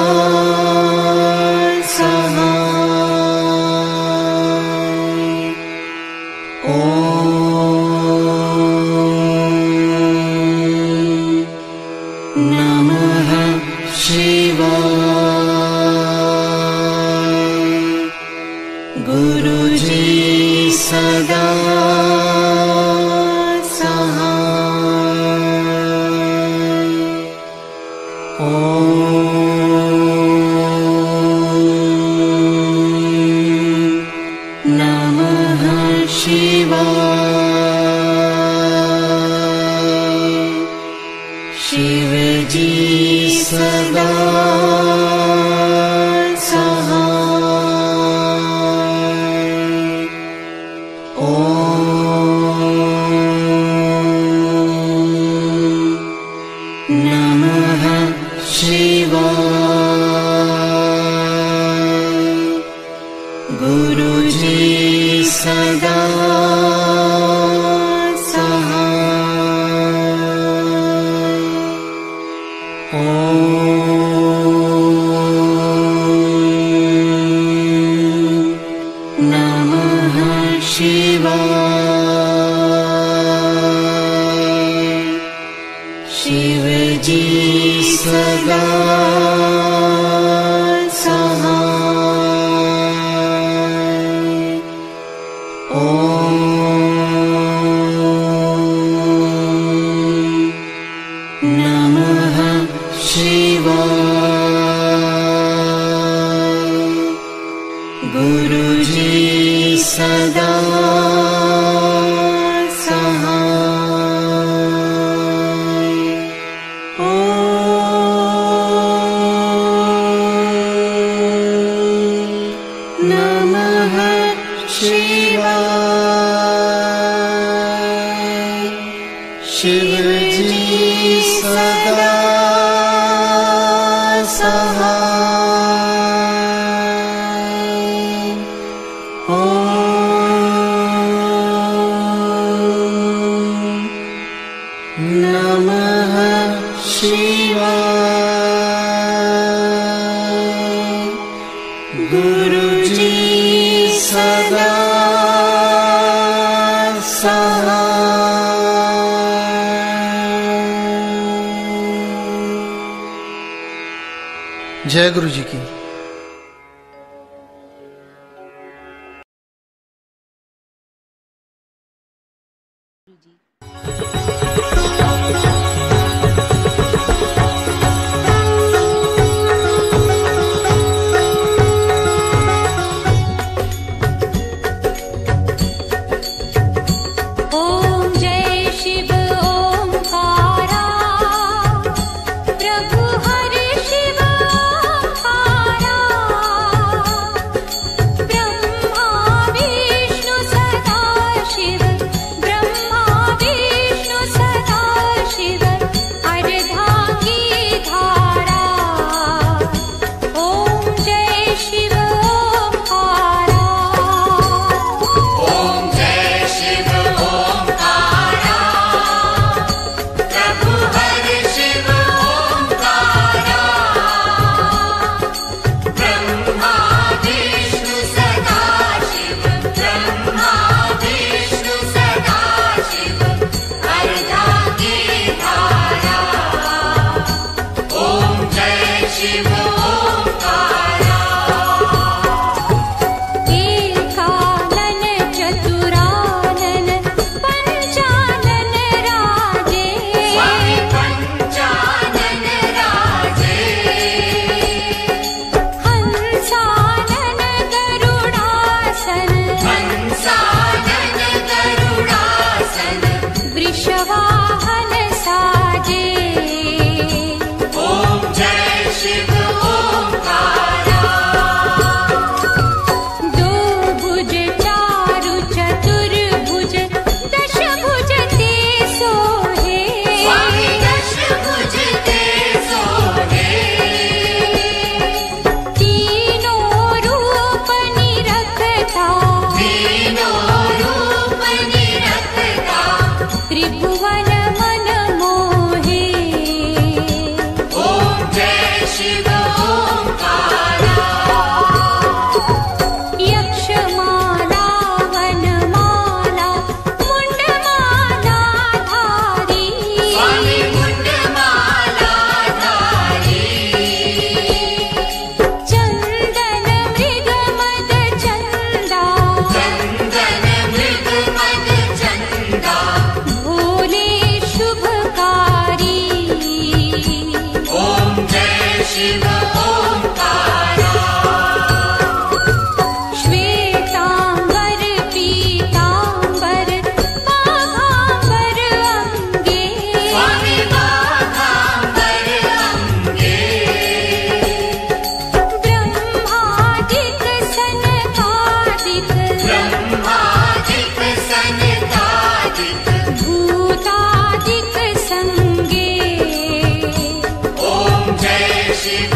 नमः शिवाय। गुरु जी सदा नमः शिवाय। शिव जी सदा नमः शिवाय। गुरु जी सदा नमः शिवाय। शिव जी सदा नमः शिवाय। गुरु जी सदा नमः शिवाय। शिव जी सदा नमः गुरुजी सदा जय गुरु जी की। Shiva